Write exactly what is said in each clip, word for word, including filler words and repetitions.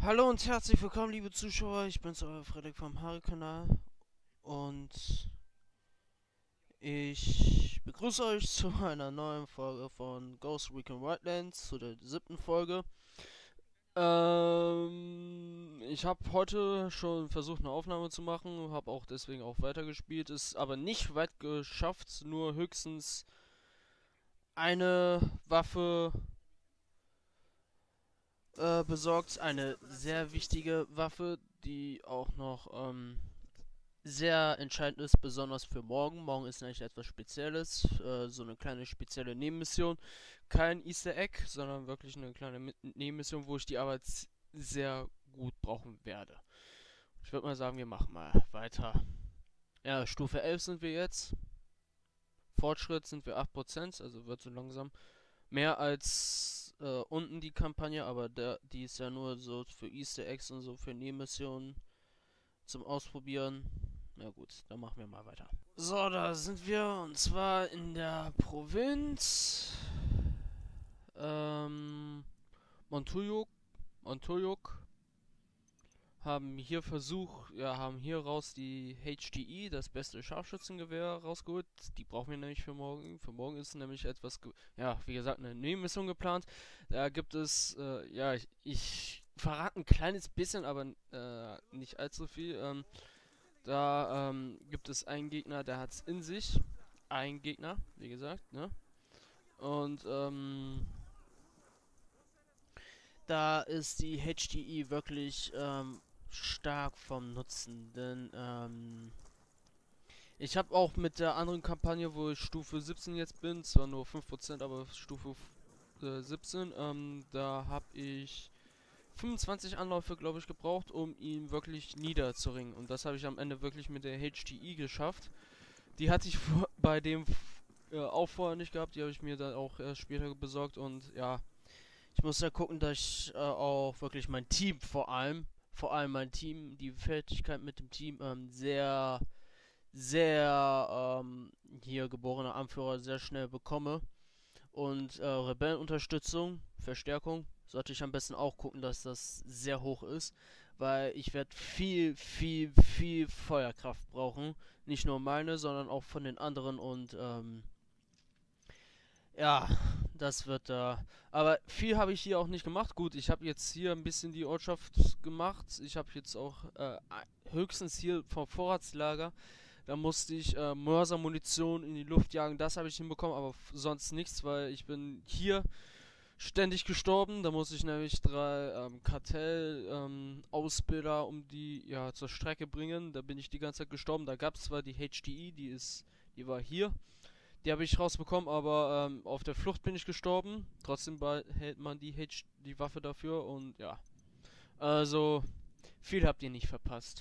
Hallo und herzlich willkommen, liebe Zuschauer. Ich bin's, euer Frederik vom Haare-Kanal und ich begrüße euch zu einer neuen Folge von Ghost Recon Wildlands, zu der siebten Folge. Ähm, ich habe heute schon versucht, eine Aufnahme zu machen, habe auch deswegen auch weitergespielt, ist aber nicht weit geschafft, nur höchstens eine Waffe äh, besorgt, eine sehr wichtige Waffe, die auch noch ähm, sehr entscheidend ist, besonders für morgen. Morgen ist nämlich etwas Spezielles, äh, so eine kleine spezielle Nebenmission. Kein Easter Egg, sondern wirklich eine kleine Mi- Nebenmission, wo ich die Arbeit sehr gut brauchen werde. Ich würde mal sagen, wir machen mal weiter. Ja, Stufe elf sind wir jetzt. Fortschritt sind wir acht Prozent, also wird so langsam mehr als äh, unten die Kampagne, aber der, die ist ja nur so für Easter Eggs und so für Nebenmissionen zum Ausprobieren. Na gut, dann machen wir mal weiter. So, da sind wir und zwar in der Provinz ähm, Montuyuk. Montuyuk haben hier versucht, ja, haben hier raus die H D E, das beste Scharfschützengewehr, rausgeholt. Die brauchen wir nämlich für morgen. Für morgen ist nämlich etwas, ja, wie gesagt, eine Nebenmission geplant. Da gibt es, äh, ja, ich, ich verrate ein kleines bisschen, aber äh, nicht allzu viel. Ähm, Da ähm, gibt es einen Gegner, der hat es in sich. Ein Gegner, wie gesagt, ne? Und ähm, da ist die H D E wirklich ähm, stark vom Nutzen, denn ähm, ich habe auch mit der anderen Kampagne, wo ich Stufe siebzehn jetzt bin, zwar nur fünf Prozent, aber Stufe äh, siebzehn, ähm, da habe ich fünfundzwanzig Anläufe, glaube ich, gebraucht, um ihn wirklich niederzuringen. Und das habe ich am Ende wirklich mit der H D E geschafft. Die hatte ich vor, bei dem äh, auch vorher nicht gehabt. Die habe ich mir dann auch erst später besorgt. Und ja, ich muss ja gucken, dass ich äh, auch wirklich mein Team vor allem, vor allem mein Team, die Fertigkeit mit dem Team ähm, sehr, sehr ähm, hier geborener Anführer sehr schnell bekomme. Und äh, Rebellenunterstützung, Verstärkung, sollte ich am besten auch gucken, dass das sehr hoch ist. Weil ich werde viel, viel, viel Feuerkraft brauchen. Nicht nur meine, sondern auch von den anderen. Und ähm, ja, das wird da. Äh, aber viel habe ich hier auch nicht gemacht. Gut, ich habe jetzt hier ein bisschen die Ortschaft gemacht. Ich habe jetzt auch äh, höchstens hier vom Vorratslager. Da musste ich äh, Mörsermunition in die Luft jagen. Das habe ich hinbekommen, aber sonst nichts, weil ich bin hier ständig gestorben. Da musste ich nämlich drei ähm, Kartell-Ausbilder ähm, um die ja zur Strecke bringen. Da bin ich die ganze Zeit gestorben. Da gab es zwar die H D E, die ist, die war hier. Die habe ich rausbekommen, aber ähm, auf der Flucht bin ich gestorben. Trotzdem behält man die H die Waffe dafür und ja. Also, viel habt ihr nicht verpasst.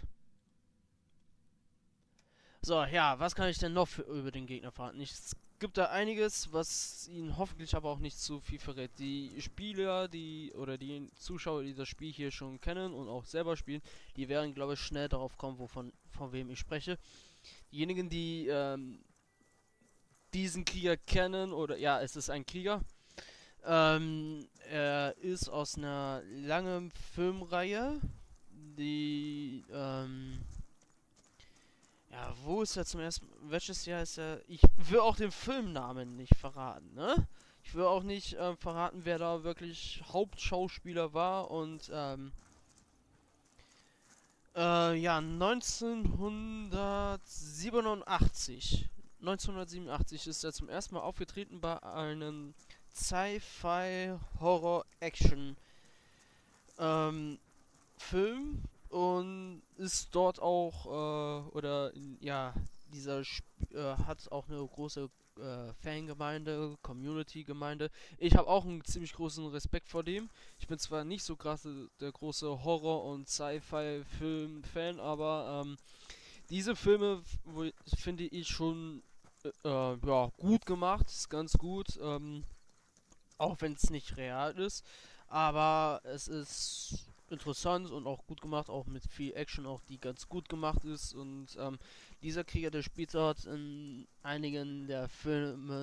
So, ja, was kann ich denn noch für, über den Gegner verraten? Es gibt da einiges, was ihn hoffentlich aber auch nicht zu viel verrät. Die Spieler, die oder die Zuschauer, die das Spiel hier schon kennen und auch selber spielen, die werden, glaube ich, schnell darauf kommen, wovon, von wem ich spreche. Diejenigen, die ähm, diesen Krieger kennen, oder ja, es ist ein Krieger. Ähm, er ist aus einer langen Filmreihe, die ähm, ja, wo ist er zum ersten welches Jahr ist er? Ich will auch den Filmnamen nicht verraten, ne? Ich will auch nicht äh, verraten, wer da wirklich Hauptschauspieler war und ähm, äh, ja, neunzehnhundertsiebenundachtzig. neunzehnhundertsiebenundachtzig ist er zum ersten Mal aufgetreten bei einem Sci-Fi Horror Action ähm, Film und ist dort auch, äh, oder ja, dieser Sp äh, hat auch eine große äh, Fangemeinde, Community-Gemeinde. Ich habe auch einen ziemlich großen Respekt vor dem. Ich bin zwar nicht so krass der große Horror- und Sci-Fi-Film-Fan, aber ähm, diese Filme wo, finde ich schon äh, äh, ja, gut gemacht, ist ganz gut, ähm, auch wenn es nicht real ist. Aber es ist interessant und auch gut gemacht, auch mit viel Action, auch die ganz gut gemacht ist. Und ähm, dieser Krieger, der spielt dort in einigen der Filmen.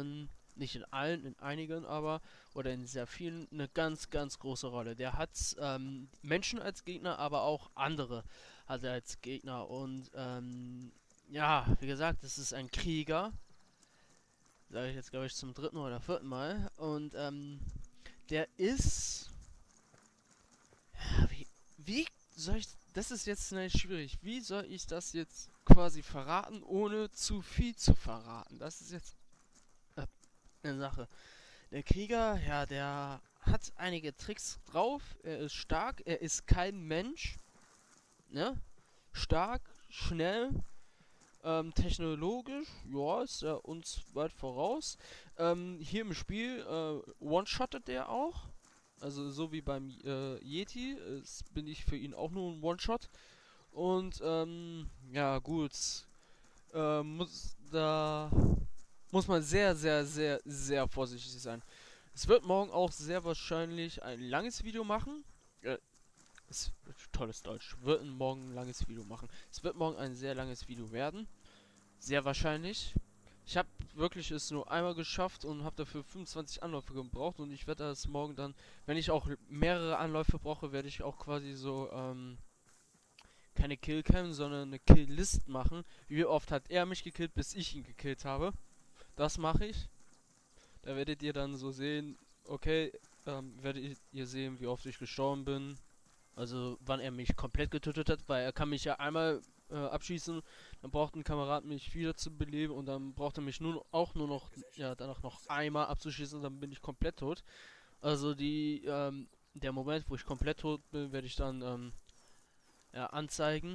Nicht in allen, in einigen aber, oder in sehr vielen, eine ganz, ganz große Rolle. Der hat ähm, Menschen als Gegner, aber auch andere hat er als Gegner. Und ähm, ja, wie gesagt, das ist ein Krieger. Sage ich jetzt, glaube ich, zum dritten oder vierten Mal. Und ähm, der ist... Ja, wie, wie soll ich... Das ist jetzt ne, schwierig. Wie soll ich das jetzt quasi verraten, ohne zu viel zu verraten? Das ist jetzt äh, eine Sache. Der Krieger, ja, der hat einige Tricks drauf. Er ist stark. Er ist kein Mensch. Ne? Stark, schnell. Ähm, technologisch, ja, ist er uns weit voraus. Ähm, hier im Spiel äh, one-shottet der auch. Also so wie beim äh, Yeti ist, bin ich für ihn auch nur ein One-Shot. Und ähm, ja gut, äh, muss, da muss man sehr, sehr, sehr, sehr vorsichtig sein. Es wird morgen auch sehr wahrscheinlich ein langes Video machen. Äh, es, tolles Deutsch. Wird morgen ein langes Video machen. Es wird morgen ein sehr langes Video werden. Sehr wahrscheinlich. Ich habe wirklich es nur einmal geschafft und habe dafür fünfundzwanzig Anläufe gebraucht und ich werde das morgen dann, wenn ich auch mehrere Anläufe brauche, werde ich auch quasi so, ähm, keine Killcam, sondern eine Killlist machen. Wie oft hat er mich gekillt, bis ich ihn gekillt habe. Das mache ich. Da werdet ihr dann so sehen, okay, ähm, werdet ihr sehen, wie oft ich gestorben bin. Also wann er mich komplett getötet hat, weil er kann mich ja einmal äh, abschießen, dann braucht ein Kamerad mich wieder zu beleben und dann braucht er mich nur auch nur noch, ja, danach noch einmal abzuschießen und dann bin ich komplett tot. Also die, ähm, der Moment, wo ich komplett tot bin, werde ich dann, ähm, ja, anzeigen.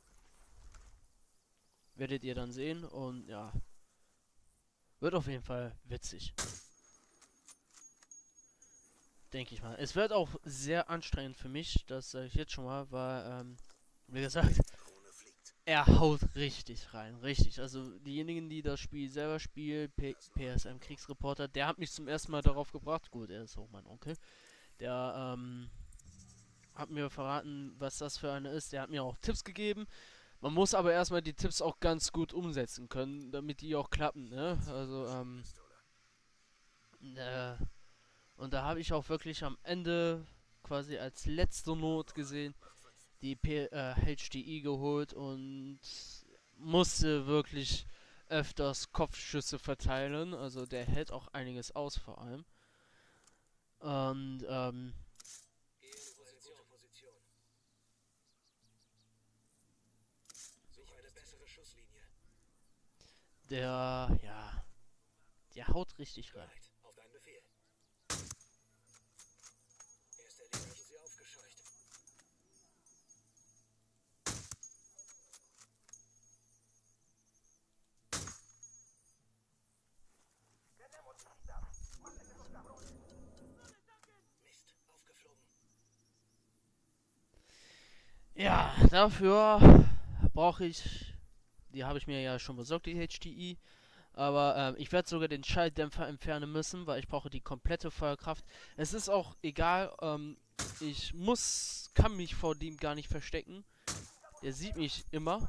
Werdet ihr dann sehen und ja, wird auf jeden Fall witzig. Denke ich mal. Es wird auch sehr anstrengend für mich, das sage ich jetzt schon mal, weil, ähm, wie gesagt, er haut richtig rein, richtig. Also diejenigen, die das Spiel selber spielen, P PSM Kriegsreporter, der hat mich zum ersten Mal darauf gebracht. Gut, er ist auch mein Onkel. Der ähm, hat mir verraten, was das für eine ist. Der hat mir auch Tipps gegeben. Man muss aber erstmal die Tipps auch ganz gut umsetzen können, damit die auch klappen, ne? Also, ähm, äh, und da habe ich auch wirklich am Ende quasi als letzte Not gesehen, die P äh, H D I geholt und musste wirklich öfters Kopfschüsse verteilen. Also der hält auch einiges aus vor allem. Und ähm, der, ja, der haut richtig rein. Ja, dafür brauche ich, die habe ich mir ja schon besorgt, die H D I. Aber ähm, ich werde sogar den Schalldämpfer entfernen müssen, weil ich brauche die komplette Feuerkraft. Es ist auch egal, ähm, ich muss, kann mich vor dem gar nicht verstecken. Der sieht mich immer.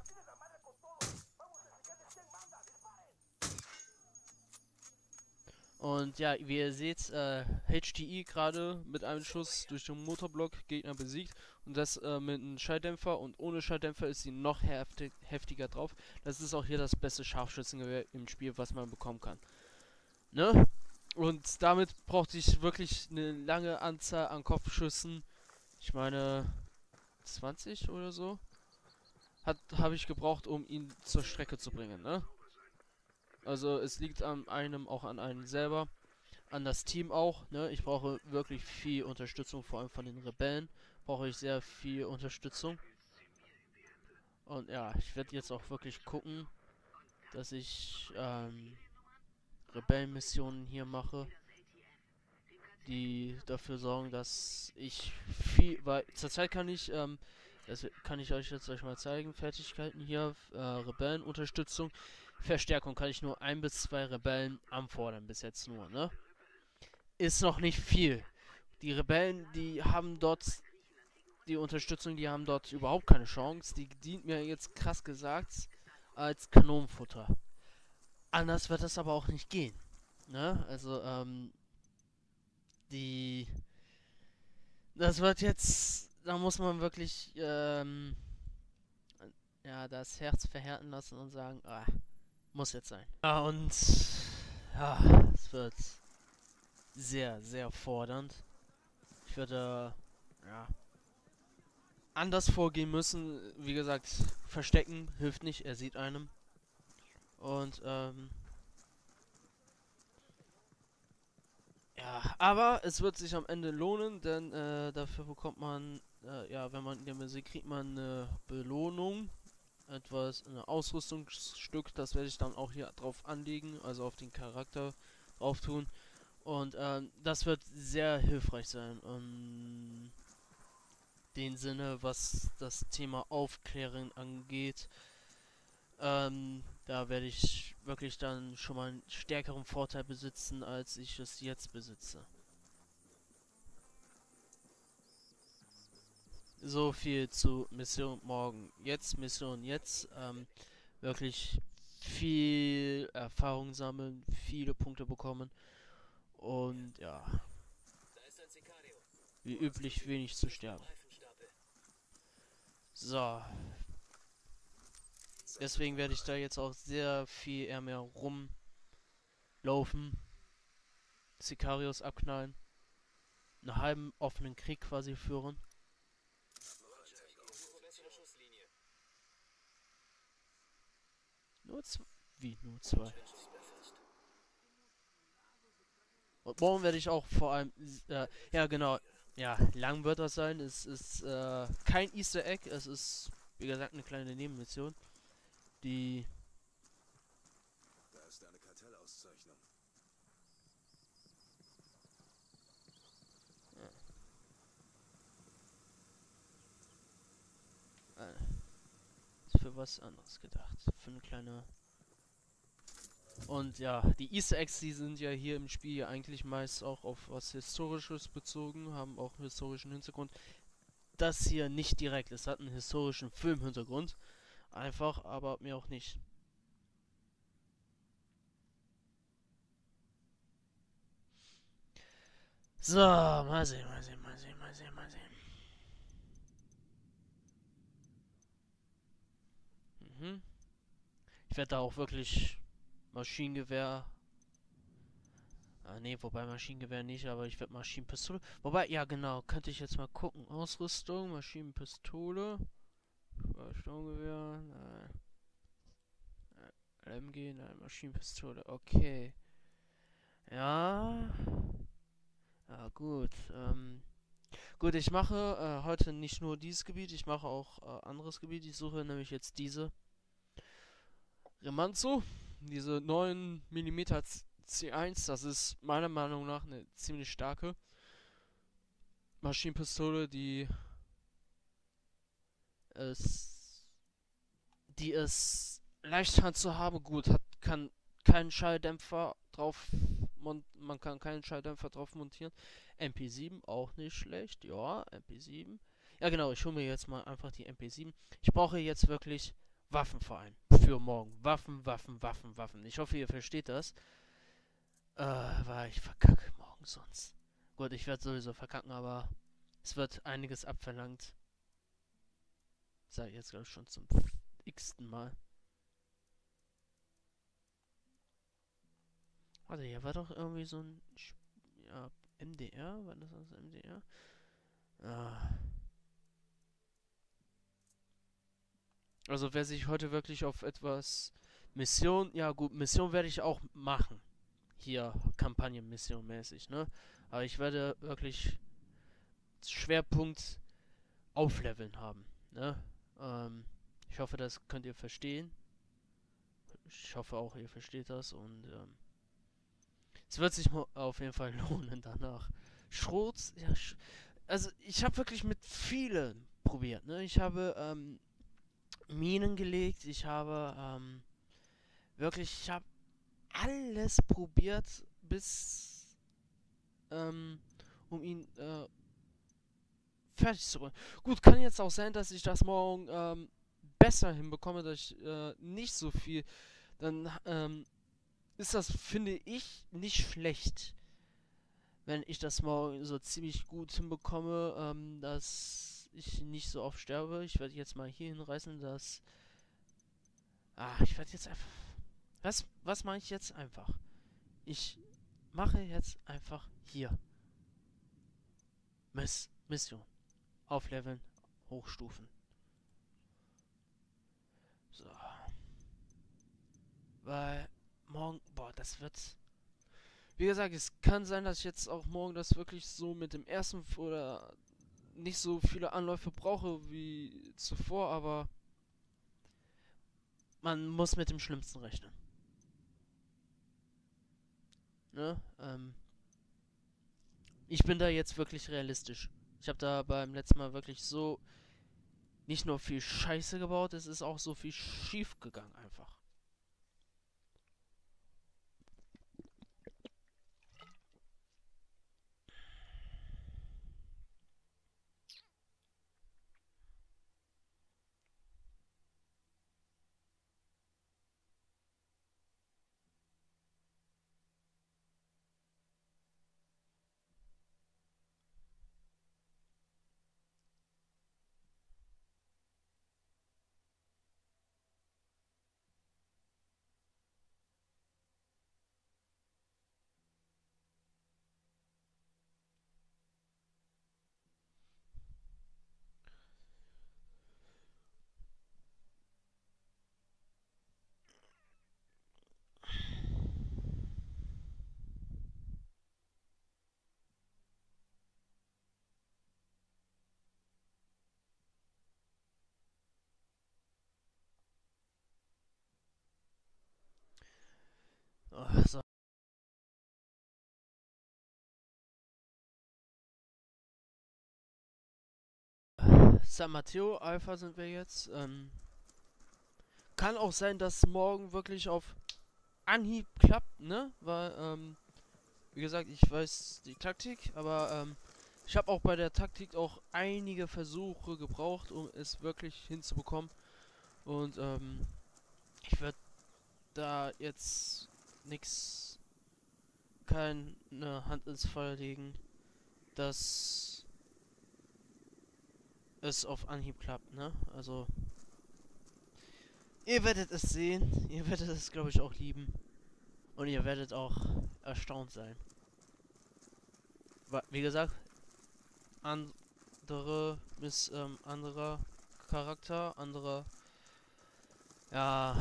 Und ja, wie ihr seht, äh, H D I gerade mit einem Schuss durch den Motorblock Gegner besiegt. Und das äh, mit einem Schalldämpfer. Und ohne Schalldämpfer ist sie noch heftig, heftiger drauf. Das ist auch hier das beste Scharfschützengewehr im Spiel, was man bekommen kann. Ne? Und damit brauchte ich wirklich eine lange Anzahl an Kopfschüssen. Ich meine zwanzig oder so. Hat habe ich gebraucht, um ihn zur Strecke zu bringen, ne? Also es liegt an einem, auch an einem selber, an das Team auch, ne? Ich brauche wirklich viel Unterstützung, vor allem von den Rebellen brauche ich sehr viel Unterstützung. Und ja, ich werde jetzt auch wirklich gucken, dass ich ähm, Rebellenmissionen hier mache, die dafür sorgen, dass ich viel, weil zurzeit kann ich, ähm, das kann ich euch jetzt euch mal zeigen, Fertigkeiten hier, äh, Rebellenunterstützung, Verstärkung kann ich nur ein bis zwei Rebellen anfordern, bis jetzt nur, ne? Ist noch nicht viel. Die Rebellen, die haben dort, die Unterstützung, die haben dort überhaupt keine Chance. Die dient mir jetzt krass gesagt als Kanonenfutter. Anders wird das aber auch nicht gehen. Ne? Also, ähm, die... Das wird jetzt... Da muss man wirklich, ähm... ja, das Herz verhärten lassen und sagen, ah, muss jetzt sein. Ja, und... Ja, es wird sehr, sehr fordernd. Ich würde, ja, anders vorgehen müssen. Wie gesagt, verstecken hilft nicht, er sieht einem. Und, ähm, ja, aber es wird sich am Ende lohnen, denn äh, dafür bekommt man, äh, ja, wenn man in der Musik kriegt man eine Belohnung, etwas, ein Ausrüstungsstück, das werde ich dann auch hier drauf anlegen, also auf den Charakter drauf tun. Und ähm, das wird sehr hilfreich sein. Um den Sinne, was das Thema Aufklären angeht. Ähm, da werde ich wirklich dann schon mal einen stärkeren Vorteil besitzen, als ich es jetzt besitze. So viel zu Mission morgen. Jetzt, Mission jetzt. Ähm, wirklich viel Erfahrung sammeln, viele Punkte bekommen. Und ja, wie üblich wenig zu sterben. So. Deswegen werde ich da jetzt auch sehr viel eher mehr rumlaufen. Sicarios abknallen. Einen halben offenen Krieg quasi führen. Nur zwei. Wie? Nur zwei. Und morgen werde ich auch vor allem. Äh, ja, genau. Ja, lang wird das sein. Es ist äh, kein Easter Egg. Es ist, wie gesagt, eine kleine Nebenmission. Die. Da ist eine Kartellauszeichnung. Ja, äh, ist für was anderes gedacht. Für eine kleine. Und ja, die Easter Eggs, die sind ja hier im Spiel ja eigentlich meist auch auf was Historisches bezogen, haben auch einen historischen Hintergrund. Das hier nicht direkt, es hat einen historischen Filmhintergrund. Einfach, aber mir auch nicht. So, mal sehen, mal sehen, mal sehen, mal sehen, mal sehen. Mhm. Ich werde da auch wirklich Maschinengewehr. Ah, nee, wobei Maschinengewehr nicht, aber ich werde Maschinenpistole. Wobei, ja, genau, könnte ich jetzt mal gucken. Ausrüstung, Maschinenpistole. Sturmgewehr, nein. L M G, nein, Maschinenpistole, okay. Ja. Ja, gut. Ähm. Gut, ich mache äh, heute nicht nur dieses Gebiet, ich mache auch äh, anderes Gebiet. Ich suche nämlich jetzt diese Remanzo, diese neun Millimeter C eins. Das ist meiner Meinung nach eine ziemlich starke Maschinenpistole, die es, die es leicht handzuhaben. Gut, hat kann keinen Schalldämpfer drauf, man kann keinen Schalldämpfer drauf montieren. M P sieben auch nicht schlecht, ja, M P sieben. Ja genau, ich hole mir jetzt mal einfach die M P sieben. Ich brauche jetzt wirklich Waffen vor allem für morgen. Waffen, Waffen, Waffen, Waffen. Ich hoffe, ihr versteht das. Äh, weil ich verkacke morgen sonst. Gut, ich werde sowieso verkacken, aber es wird einiges abverlangt. Sag ich jetzt glaube ich schon zum x-ten Mal. Warte, hier war doch irgendwie so ein ja, M D R? War das also M D R? Ah. Also wer sich heute wirklich auf etwas Mission, ja gut, Mission werde ich auch machen. Hier, Kampagnenmission mäßig, ne? Aber ich werde wirklich Schwerpunkt aufleveln haben, ne? Ähm, ich hoffe, das könnt ihr verstehen. Ich hoffe auch, ihr versteht das und ähm, es wird sich auf jeden Fall lohnen danach. Schrot, ja, sch also ich habe wirklich mit vielen probiert, ne? Ich habe ähm, Minen gelegt, ich habe ähm, wirklich, ich habe alles probiert, bis ähm, um ihn äh, fertig zu bringen. Gut, kann jetzt auch sein, dass ich das morgen ähm, besser hinbekomme, dass ich äh, nicht so viel dann ähm, ist das, finde ich, nicht schlecht, wenn ich das morgen so ziemlich gut hinbekomme, ähm, dass ich nicht so oft sterbe. Ich werde jetzt mal hier hinreißen, dass... Ah, ich werde jetzt einfach... Was, was mache ich jetzt einfach? Ich mache jetzt einfach hier. Miss Mission. Aufleveln, hochstufen. So. Weil morgen... Boah, das wird... Wie gesagt, es kann sein, dass ich jetzt auch morgen das wirklich so mit dem ersten oder nicht so viele Anläufe brauche wie zuvor, aber man muss mit dem Schlimmsten rechnen. Ne? Ähm, ich bin da jetzt wirklich realistisch. Ich habe da beim letzten Mal wirklich so nicht nur viel Scheiße gebaut, es ist auch so viel schief gegangen einfach. Oh, so. San Mateo Alpha sind wir jetzt. Ähm, kann auch sein, dass morgen wirklich auf Anhieb klappt, ne? Weil, ähm, wie gesagt, ich weiß die Taktik, aber ähm, ich habe auch bei der Taktik auch einige Versuche gebraucht, um es wirklich hinzubekommen. Und ähm, ich werde da jetzt nichts, keine Hand ins Feuer legen, dass es auf Anhieb klappt, ne? Also, ihr werdet es sehen, ihr werdet es, glaube ich, auch lieben. Und ihr werdet auch erstaunt sein. Wie gesagt, andere bis ähm, anderer Charakter, anderer ja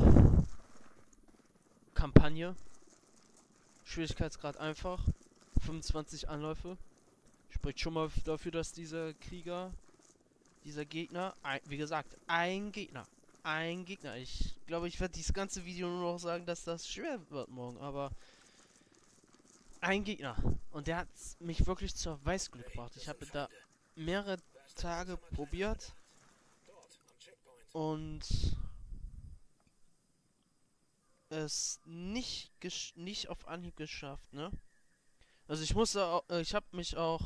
Kampagne. Schwierigkeitsgrad einfach. fünfundzwanzig Anläufe. Spricht schon mal dafür, dass dieser Krieger, dieser Gegner, ein, wie gesagt, ein Gegner. Ein Gegner. Ich glaube, ich werde dieses ganze Video nur noch sagen, dass das schwer wird morgen, aber ein Gegner. Und der hat mich wirklich zur Weißglut gebracht. Ich habe da mehrere Tage probiert und es nicht nicht auf Anhieb geschafft, ne? Also ich musste auch, äh, ich habe mich auch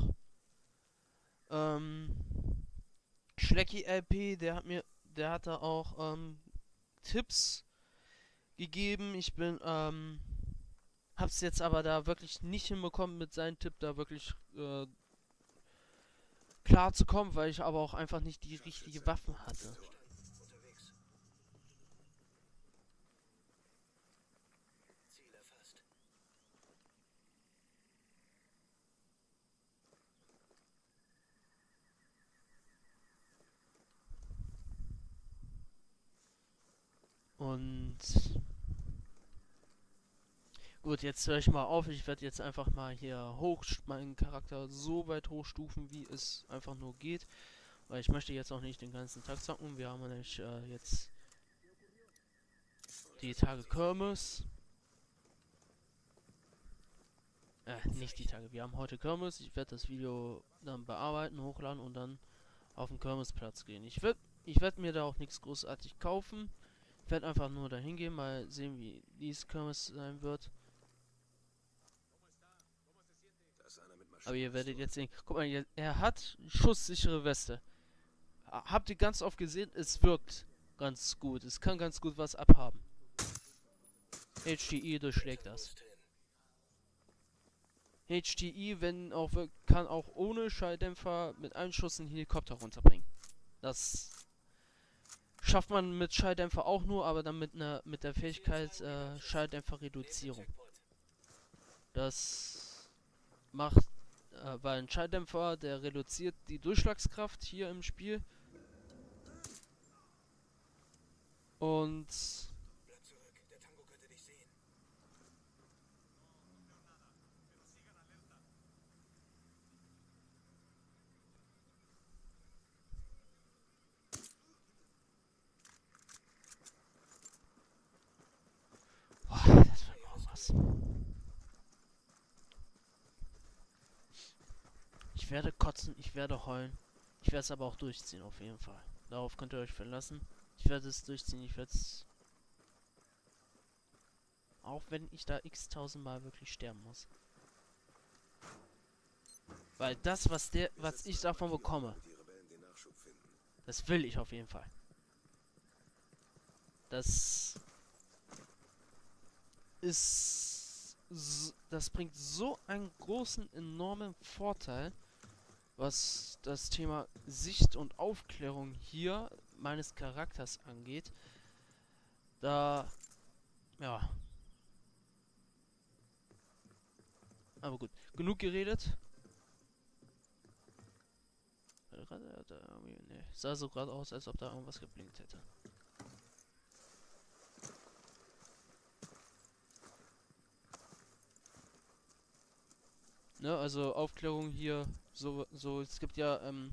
ähm, Schlecki L P, der hat mir, der hat da auch ähm, Tipps gegeben. Ich bin ähm, hab's jetzt aber da wirklich nicht hinbekommen, mit seinem Tipp da wirklich äh, klar zu kommen, weil ich aber auch einfach nicht die richtigen Waffen hatte. Und gut, jetzt höre ich mal auf. Ich werde jetzt einfach mal hier hoch, meinen Charakter so weit hochstufen, wie es einfach nur geht. Weil ich möchte jetzt auch nicht den ganzen Tag zocken. Wir haben nämlich äh, jetzt die Tage Kirmes. Äh, nicht die Tage. Wir haben heute Kirmes. Ich werde das Video dann bearbeiten, hochladen und dann auf den Kirmesplatz gehen. Ich werde ich werd mir da auch nichts großartig kaufen. Ich werde einfach nur dahin gehen, mal sehen, wie dies Kirmes sein wird. Aber ihr werdet jetzt sehen. Guck mal, er hat schusssichere Weste. Habt ihr ganz oft gesehen? Es wirkt ganz gut. Es kann ganz gut was abhaben. H D I durchschlägt das. H D I, wenn auch wir- kann auch ohne Schalldämpfer mit einem Schuss einen Helikopter runterbringen. Das schafft man mit Schalldämpfer auch nur, aber dann mit einer mit der Fähigkeit äh, Schalldämpferreduzierung. Das macht, äh, weil ein Schalldämpfer, der reduziert die Durchschlagskraft hier im Spiel. Und boah, das wird morgen was. Ich werde kotzen, ich werde heulen. Ich werde es aber auch durchziehen, auf jeden Fall. Darauf könnt ihr euch verlassen. Ich werde es durchziehen, ich werde es... Auch wenn ich da x tausendmal wirklich sterben muss. Weil das, was der, was ich davon bekomme, das will ich auf jeden Fall. Das ist... Das bringt so einen großen, enormen Vorteil, was das Thema Sicht und Aufklärung hier meines Charakters angeht. Da... Ja. Aber gut. Genug geredet. Nee, sah so gerade aus, als ob da irgendwas geblinkt hätte. Ne, also Aufklärung hier, so, so, es gibt ja, ähm,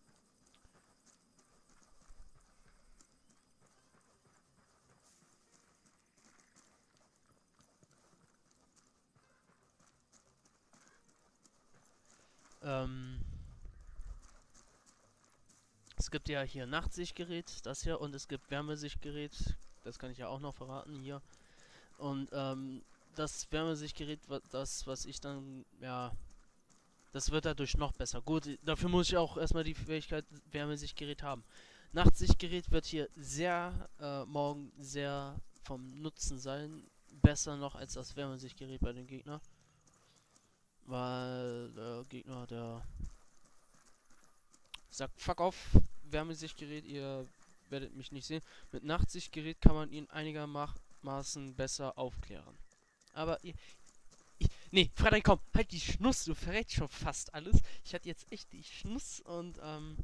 ähm, es gibt ja hier Nachtsichtgerät, das hier, und es gibt Wärmesichtgerät, das kann ich ja auch noch verraten hier. Und, ähm, das Wärmesichtgerät, das, was ich dann, ja, das wird dadurch noch besser. Gut, dafür muss ich auch erstmal die Fähigkeit Wärmesichtgerät haben. Nachtsichtgerät wird hier sehr, äh, morgen sehr vom Nutzen sein. Besser noch als das Wärmesichtgerät bei den Gegnern. Weil der Gegner, der sagt, fuck auf, Wärmesichtgerät, ihr werdet mich nicht sehen. Mit Nachtsichtgerät kann man ihn einigermaßen besser aufklären. Aber ihr, ich, nee, Frederik, komm, halt die Schnuss, du verrätst schon fast alles. Ich hatte jetzt echt die Schnuss und, ähm,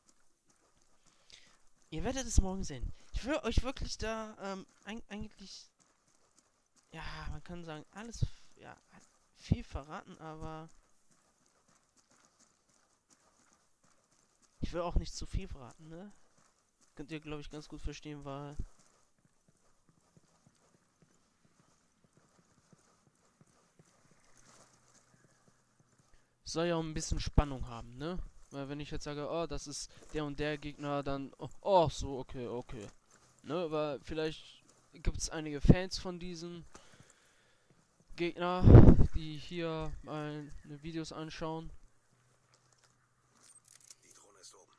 ihr werdet es morgen sehen. Ich will euch wirklich da, ähm, ein, eigentlich, ja, man kann sagen, alles, ja, viel verraten, aber ich will auch nicht zu viel verraten, ne? Könnt ihr, glaube ich, ganz gut verstehen, weil soll ja auch ein bisschen Spannung haben, ne? Weil wenn ich jetzt sage, oh, das ist der und der Gegner, dann, oh, oh so, okay, okay. Ne, weil vielleicht gibt es einige Fans von diesen Gegner, die hier meine Videos anschauen. Die Drohne ist oben.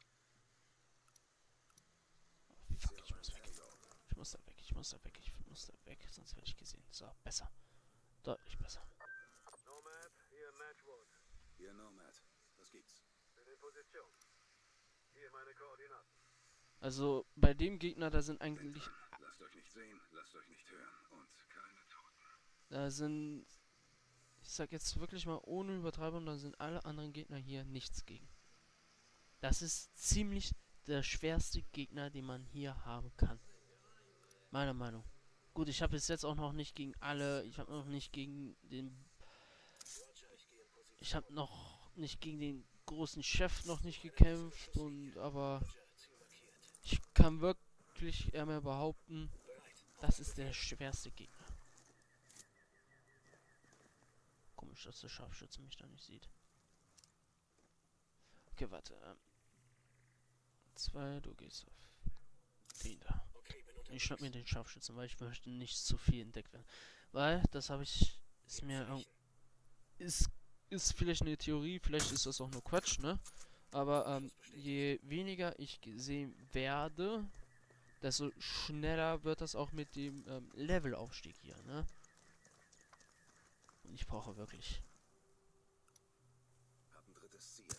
Fuck, ich muss weg. Ich muss da weg, ich muss da weg, ich muss da weg, sonst werde ich gesehen. So, besser. Deutlich besser. Nomad, hier Matchwood. Hier Nomad. Was gibt's? Bin in Position. Hier meine Koordinaten. Also bei dem Gegner, da sind eigentlich, Lasst euch nicht sehen, lasst euch nicht hören und keine Toten. da sind, ich sag jetzt wirklich mal ohne Übertreibung, da sind alle anderen Gegner hier nichts gegen. Das ist ziemlich der schwerste Gegner, den man hier haben kann. Meiner Meinung. Gut, ich habe bis jetzt auch noch nicht gegen alle, ich habe noch nicht gegen den, ich habe noch nicht gegen den großen Chef noch nicht gekämpft und, aber ich kann wirklich eher mehr behaupten, das ist der schwerste Gegner. Komisch, dass der Scharfschütze mich da nicht sieht. Okay, warte. Ähm, zwei, du gehst auf den da. Ich schnapp mir den Scharfschützen, weil ich möchte nicht zu viel entdeckt werden. Weil, das habe ich, ist mir, ist, ist vielleicht eine Theorie, vielleicht ist das auch nur Quatsch, ne? Aber, ähm, je weniger ich gesehen werde, desto schneller wird das auch mit dem, ähm, Levelaufstieg hier, ne? ich brauche wirklich Hab ein drittes Ziel.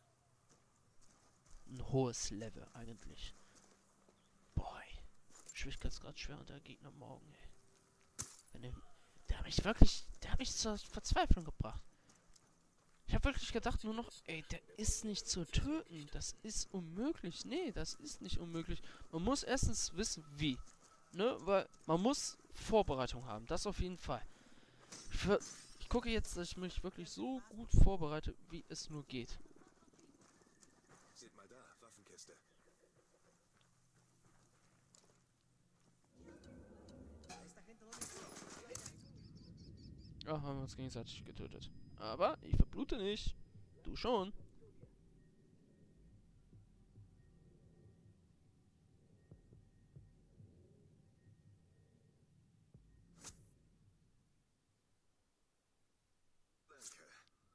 ein hohes Level eigentlich. Boah, ey. Schwierigkeitsgrad schwer und der Gegner morgen, ey. Wenn der, der hat mich wirklich, der hat mich zur Verzweiflung gebracht. Ich habe wirklich gedacht nur noch, ey, der ist nicht zu töten. Das ist unmöglich. Nee, das ist nicht unmöglich. Man muss erstens wissen, wie. Ne, weil man muss Vorbereitung haben. Das auf jeden Fall. Ich, ver- ich gucke jetzt, dass ich mich wirklich so gut vorbereite, wie es nur geht. Seht mal da, Waffenkiste. Ja, haben wir uns gegenseitig getötet. Aber ich verblute nicht. Du schon. Danke.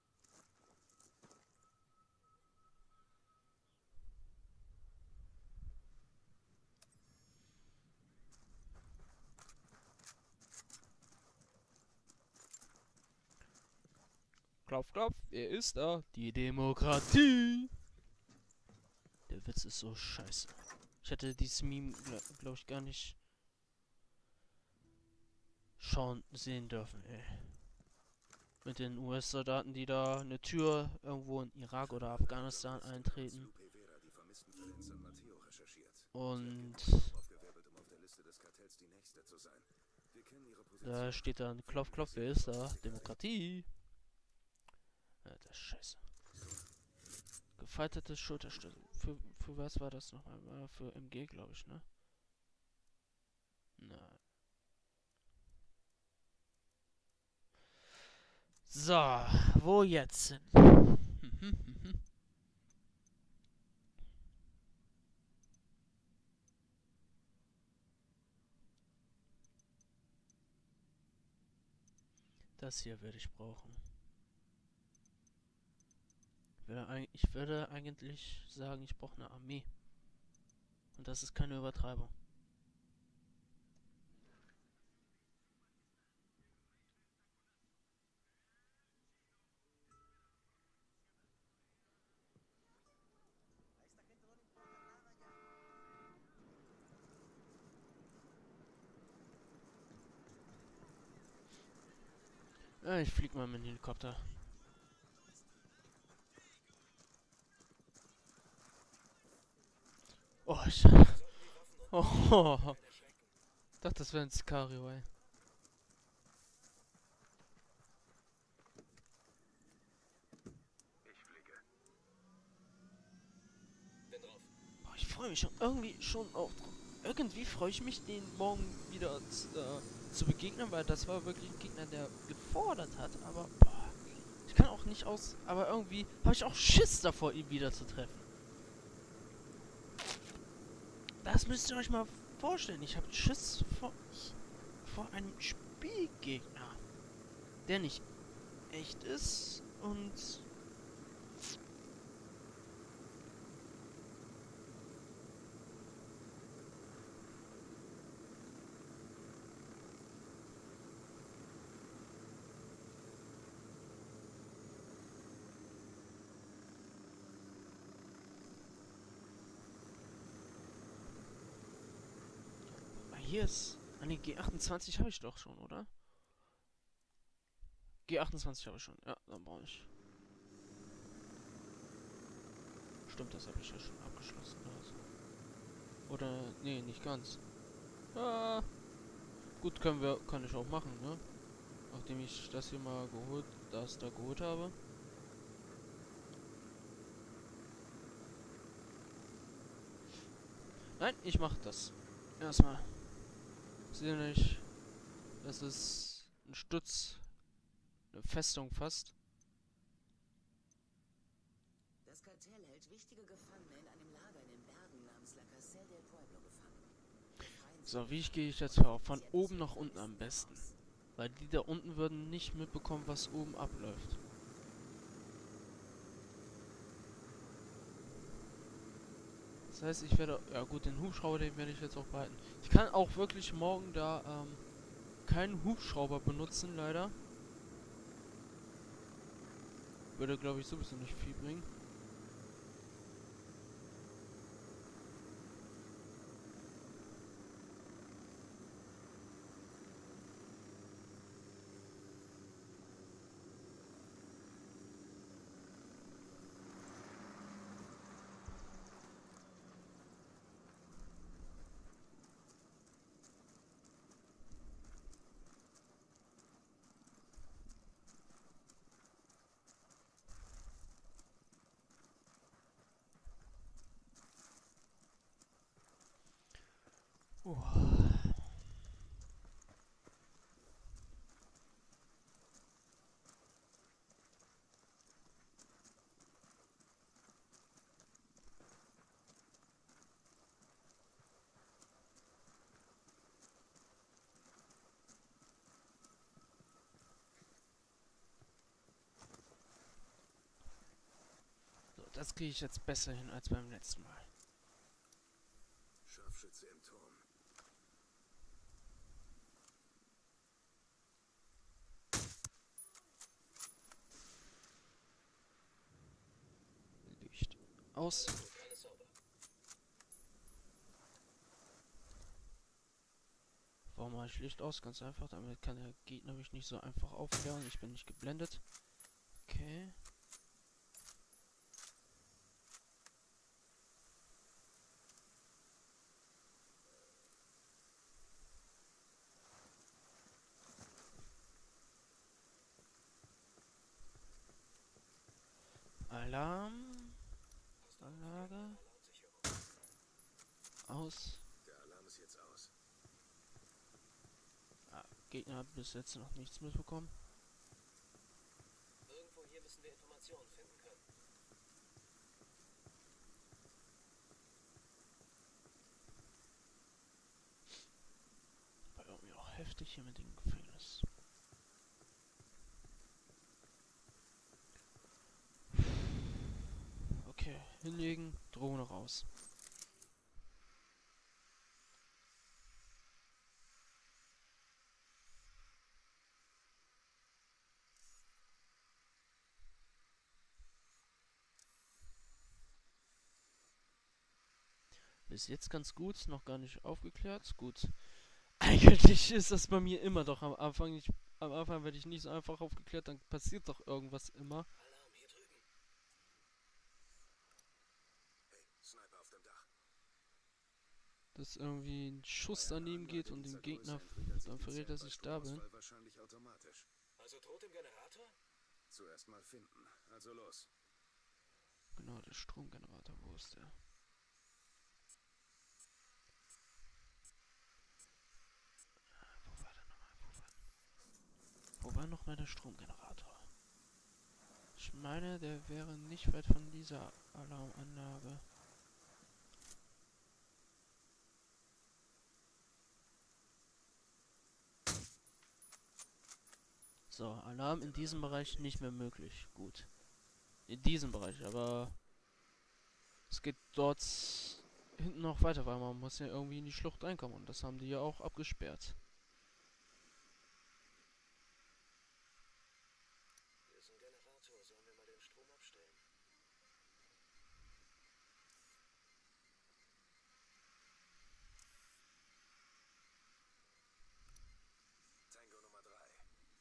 Klopf, klopf. Wer ist da? Die Demokratie. Der Witz ist so scheiße. Ich hätte dieses Meme, glaube ich, gar nicht schauen sehen dürfen, ey. Mit den U S-Soldaten, die da eine Tür irgendwo in Irak oder Afghanistan eintreten. Lupe Vera die vermissten Fälle in San Mateo recherchiert. Und Aufgewirbelt, um auf der Liste des Kartells die nächste zu sein. Wir kennen ihre Position. da steht dann Klopf, klopf, wer ist da? Demokratie. Alter, scheiße. Gefaltete Schulterstütze. Für, für was war das nochmal? War für M G, glaube ich, ne? Nein. So, wo jetzt hin? Das hier werde ich brauchen. Ich würde, eig- ich würde eigentlich sagen, ich brauche eine Armee. Und das ist keine Übertreibung. Ja, ich flieg mal mit dem Helikopter. Oh, ich... Oh, ich dachte, das wäre ein Sicario, ey. Ich fliege. Boah, ich freue mich schon irgendwie schon auch drauf. Irgendwie freue ich mich, den morgen wieder äh, zu begegnen, weil das war wirklich ein Gegner, der gefordert hat. Aber boah, ich kann auch nicht aus... Aber irgendwie habe ich auch Schiss davor, ihn wieder zu treffen. Das müsst ihr euch mal vorstellen. Ich habe Schiss vor, vor einem Spielgegner, der nicht echt ist und... Hier ist... Ah ne, G achtundzwanzig habe ich doch schon, oder? G achtundzwanzig habe ich schon. Ja, dann brauche ich. Stimmt, das habe ich ja schon abgeschlossen. Also. Oder... Nee, nicht ganz. Ah, gut, können wir... Kann ich auch machen, ne? Nachdem ich das hier mal geholt... Das da geholt habe. Nein, ich mache das. Erstmal. Sehe nicht. Das ist ein Stütz. Eine Festung fast. Das Kartell hält wichtige Gefangene in einem Lager in den Bergen namens La Caselle del Pueblo gefangen. So, wie gehe ich jetzt vor? Von oben nach unten am besten. Weil die da unten würden nicht mitbekommen, was oben abläuft. Das heißt, ich werde... Ja gut, den Hubschrauber, den werde ich jetzt auch behalten. Ich kann auch wirklich morgen da ähm, keinen Hubschrauber benutzen, leider. Würde, glaube ich, sowieso nicht viel bringen. Oh. So, das kriege ich jetzt besser hin als beim letzten Mal. Scharfschütze im Turm. Licht aus. Warum mache ich Licht aus? Ganz einfach, damit kann der Gegner mich nicht so einfach aufklären. Ich bin nicht geblendet. Okay. Alarm. Anlage. Aus. Der Alarm ist jetzt aus. Ah, Gegner hat bis jetzt noch nichts mitbekommen. Irgendwo hier müssen wir Informationen finden können. War irgendwie auch heftig hier mit dem Gefängnis. Okay, hinlegen, Drohne raus. Bis jetzt ganz gut, noch gar nicht aufgeklärt. Gut. Eigentlich ist das bei mir immer doch am Anfang nicht. Am Anfang werde ich nicht so einfach aufgeklärt, dann passiert doch irgendwas immer. Alarm hier drüben. Hey, Sniper auf dem Dach. Dass irgendwie ein Schuss daneben geht und dem Gegner dann verrät, dass ich da bin. Wahrscheinlich automatisch. Also tot im Generator? Zuerst mal finden. Also los. Genau, der Stromgenerator, wo ist der? Wo war der nochmal? Wo war, wo war nochmal der Stromgenerator? Ich meine, der wäre nicht weit von dieser Alarmanlage. So, Alarm in diesem Bereich nicht mehr möglich. Gut. In diesem Bereich, aber es geht dort hinten noch weiter, weil man muss ja irgendwie in die Schlucht reinkommen und das haben die ja auch abgesperrt. Hier ist ein Generator. Sollen wir mal den Strom abstellen? Tango Nummer drei.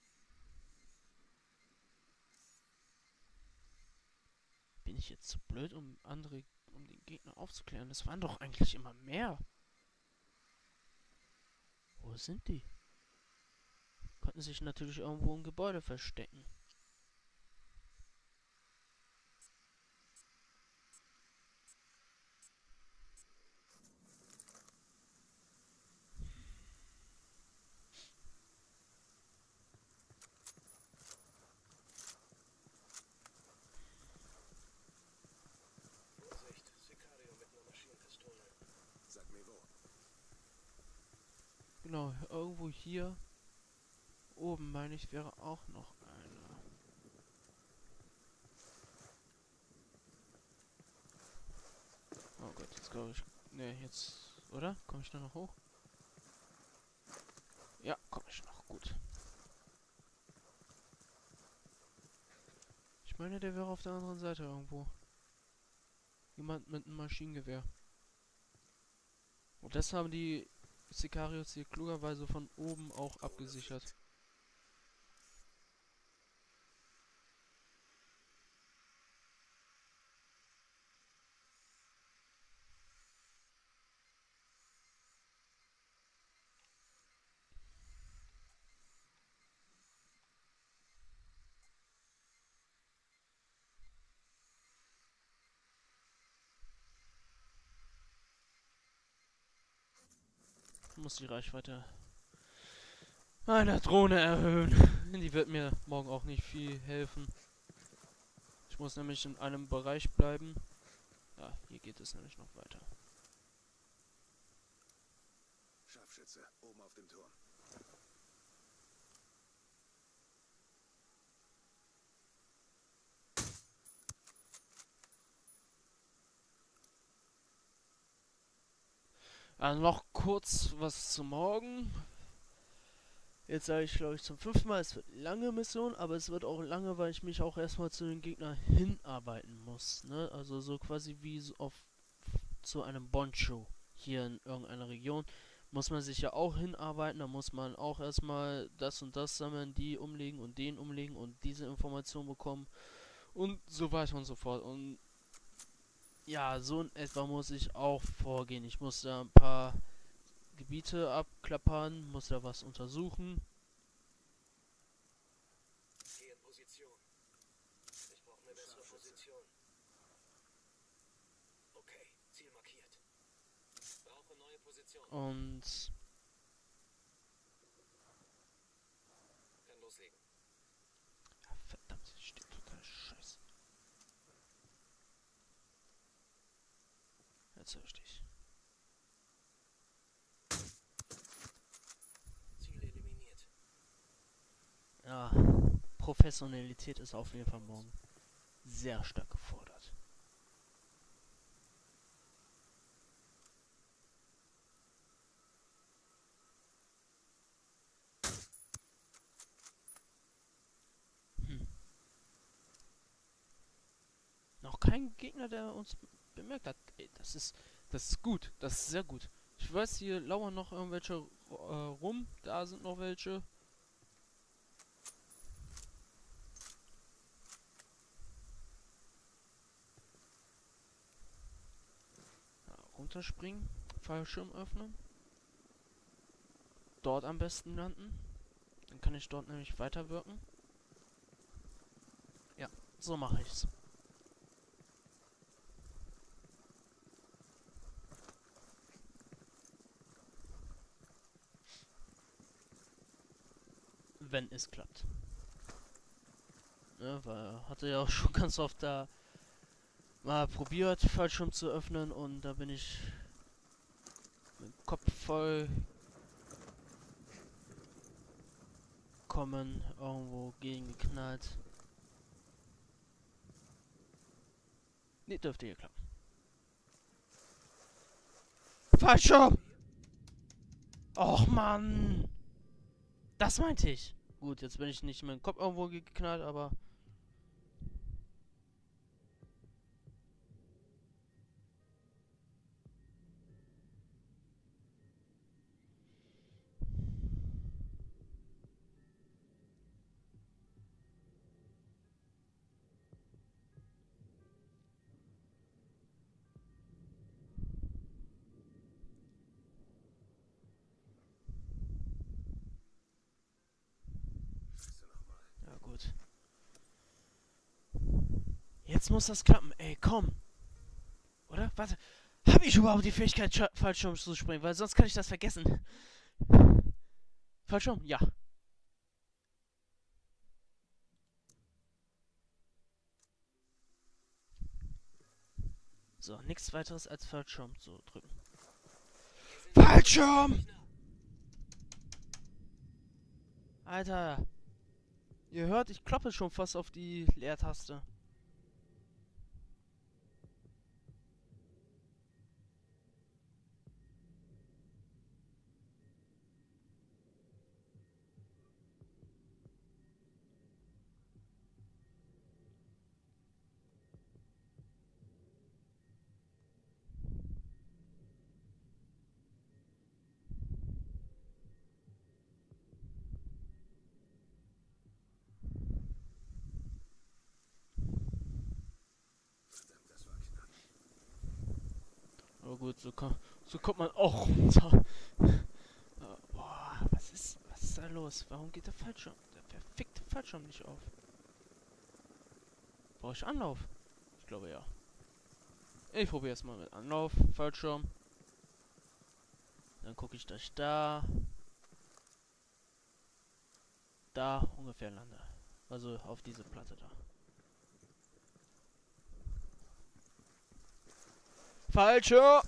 Bin ich jetzt zu blöd, um andere, um den Gegner aufzuklären? Das waren doch eigentlich immer mehr. Wo sind die? Konnten sich natürlich irgendwo im Gebäude verstecken. Vorsicht, Sicario mit einer Maschinenpistole. Sag mir wo. Genau, irgendwo hier oben, meine ich, wäre auch noch einer. Oh Gott, jetzt glaube ich... Ne, jetzt... Oder? Komme ich da noch hoch? Ja, komme ich noch. Gut. Ich Ich meine, der wäre auf der anderen Seite irgendwo. Jemand mit einem Maschinengewehr. Und das haben die Sicarios hier klugerweise von oben auch abgesichert. Ich muss die Reichweite meiner Drohne erhöhen. Die wird mir morgen auch nicht viel helfen. Ich muss nämlich in einem Bereich bleiben. Ja, hier geht es nämlich noch weiter. Scharfschütze, oben auf dem Turm. Äh, noch kurz was zum Morgen. Jetzt sage ich, glaube ich, zum fünften Mal, es wird lange Mission, aber es wird auch lange, weil ich mich auch erstmal zu den Gegnern hinarbeiten muss. Ne? Also so quasi wie so auf zu einem Boncho hier in irgendeiner Region. Muss man sich ja auch hinarbeiten, da muss man auch erstmal das und das sammeln, die umlegen und den umlegen und diese Information bekommen und so weiter und so fort. Und ja, so in etwa muss ich auch vorgehen. Ich muss da ein paar Gebiete abklappern, muss da was untersuchen. Geh in Position. Ich brauche eine bessere Position. Okay, Ziel markiert. Brauche neue Position. Und Kann loslegen. ja, verdammt, hier steht total scheiße. Jetzt höre ich dich. Ziel eliminiert. Ja, Professionalität ist auf jeden Fall morgen sehr stark gefordert. Hm. Noch kein Gegner, der uns bemerkt hat. Ey, das ist, das ist gut, das ist sehr gut. Ich weiß, hier lauern noch irgendwelche äh, rum, da sind noch welche. Runterspringen, Fallschirm öffnen, dort am besten landen, dann kann ich dort nämlich weiterwirken. Ja, so mache ich's. Wenn es klappt. Ne, weil hatte ja auch schon ganz oft da mal probiert, Fallschirm zu öffnen und da bin ich mit dem Kopf voll kommen, irgendwo gegengeknallt. Ne, dürfte hier klappen. Fallschirm! Och Mann! Das meinte ich. Gut, jetzt bin ich nicht mit dem Kopf irgendwo geknallt, aber Scheiße nochmal. ja gut. Jetzt muss das klappen, ey, komm. Oder? Warte. Habe ich überhaupt die Fähigkeit, Scha Fallschirm zu springen? Weil sonst kann ich das vergessen. Fallschirm? Ja. So, nichts weiteres als Fallschirm zu drücken. Fallschirm! Alter. Ihr hört, ich kloppe schon fast auf die Leertaste. Aber gut, so, komm, so kommt man auch runter. Uh, boah, was ist, was ist da los? Warum geht der Fallschirm, der verfickte Fallschirm nicht auf? Brauche ich Anlauf? Ich glaube ja. Ich probiere es mal mit Anlauf, Fallschirm. Dann gucke ich, dass ich da, da ungefähr lande. Also auf diese Platte da. Fallschirm!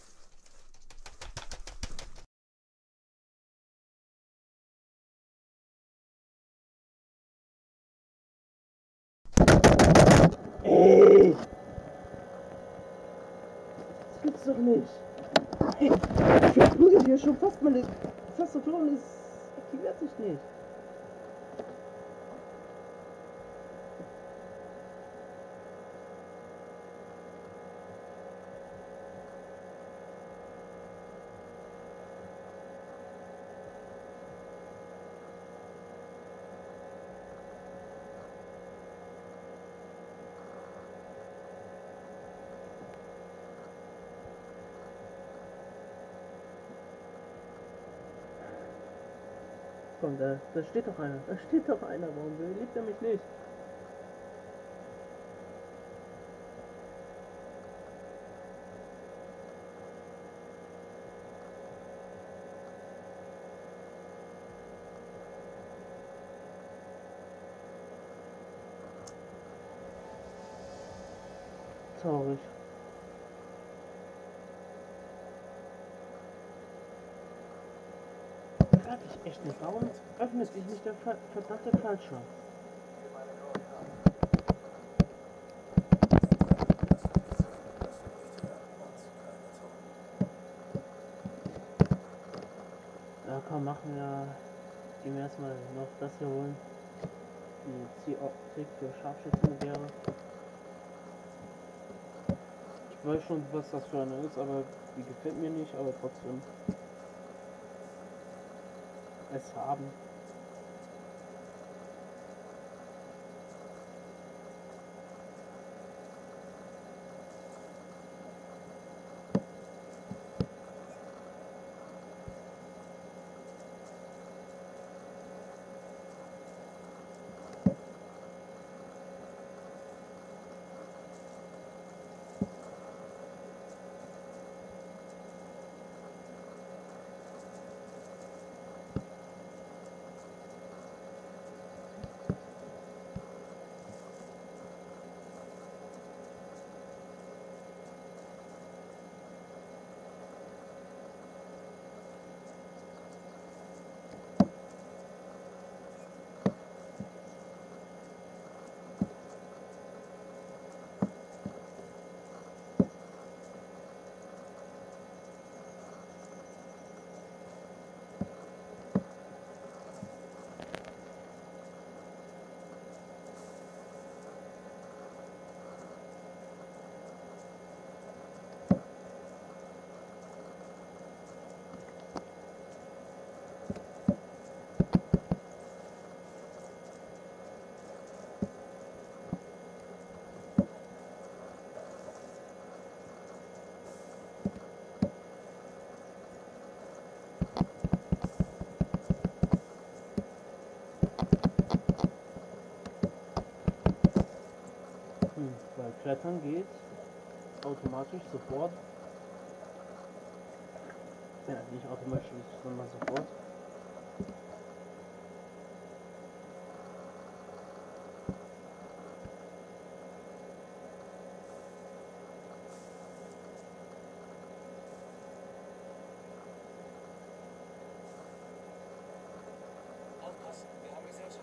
Ey! Das gibt's doch nicht. Hey, ich prügel hier schon fast meine Tastatur und es aktiviert sich nicht. Komm, da, da steht doch einer. Da steht doch einer. Warum liebt er mich nicht? Traurig. Frag ich echt nicht. Warum öffnet sich nicht der ver verdammte Fallschirm? Ja komm, machen wir. Gehen wir erstmal noch das hier holen. Die Zieloptik für Scharfschützengewehre. Ich weiß schon, was das für eine ist, aber die gefällt mir nicht, aber trotzdem. Es haben. Weil Klettern geht automatisch sofort. Ja, nicht automatisch, sondern sofort. Aufpassen, wir haben Gesellschaft.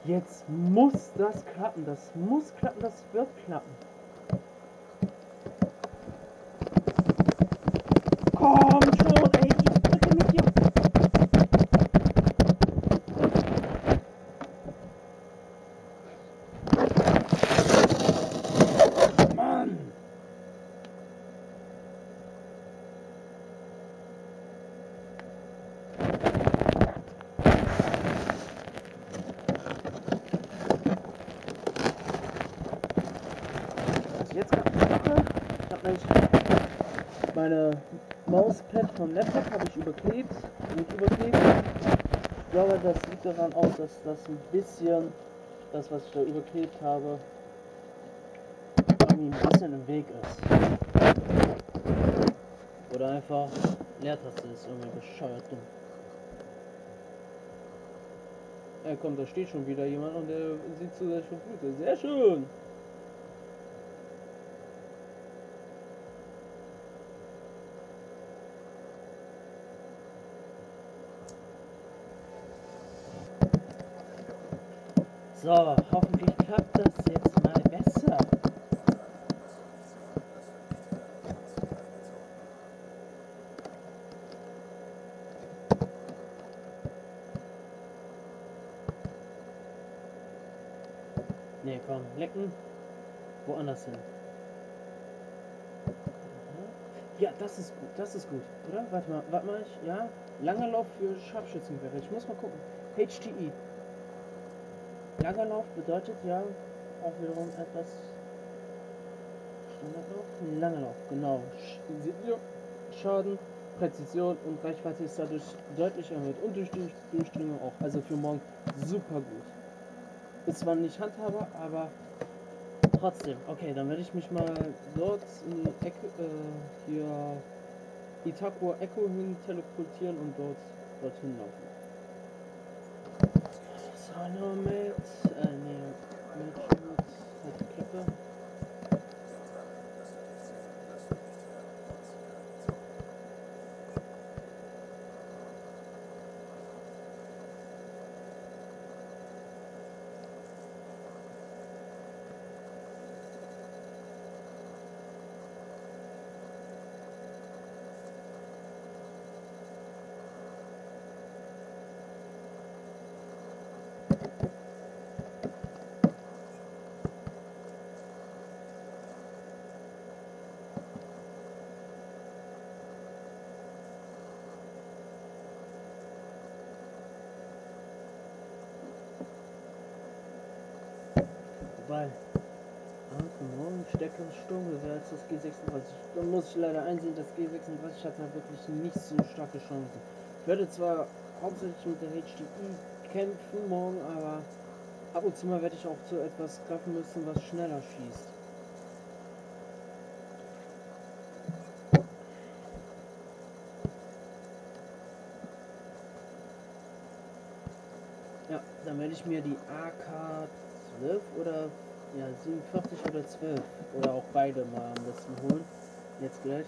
Jetzt muss das klappen, das muss klappen, das wird klappen. Komm schon, ey, ich drücke mich hier. Mann! Was ich jetzt gerade mache, ich habe nämlich meine Mauspad vom Laptop habe ich überklebt, nicht überklebt. Ich glaube, das liegt daran aus, dass das ein bisschen, das was ich da überklebt habe, irgendwie ein bisschen im Weg ist. Oder einfach Leertaste ist irgendwie bescheuert dumm. Ja komm, da steht schon wieder jemand und der sieht zu, dass ich schon blute. Sehr schön! So, hoffentlich klappt das jetzt mal besser. Ne, komm, lecken. Woanders hin. Ja, das ist gut, das ist gut, oder? Warte mal, warte mal, ich, ja? Langer Lauf für Scharfschützengewehre. Ich muss mal gucken. H T E. Langer Lauf bedeutet ja auch wiederum etwas. Standardlauf? Langer Lauf, genau. Schaden, Präzision und Reichweite ist dadurch deutlich erhöht. Und durch die Durchdringung auch. Also für morgen super gut. Ist zwar nicht handhabbar, aber trotzdem. Okay, dann werde ich mich mal dort in die Ecke, äh, hier Itakura Echo hin teleportieren und dort dorthin laufen. So, nur mit, äh, nee, mit, mit, halt die Klappe. Wobei, ah, morgen stärkeres Sturmgewehr als das G sechsunddreißig. Da muss ich leider einsehen, das G sechsunddreißig hat da wirklich nicht so starke Chancen. Ich werde zwar hauptsächlich mit der H D I kämpfen morgen, aber ab und zu mal werde ich auch zu etwas greifen müssen, was schneller schießt. Ja, dann werde ich mir die A K zwölf oder ja, siebenundvierzig oder zwölf oder auch beide mal am besten holen. Jetzt gleich.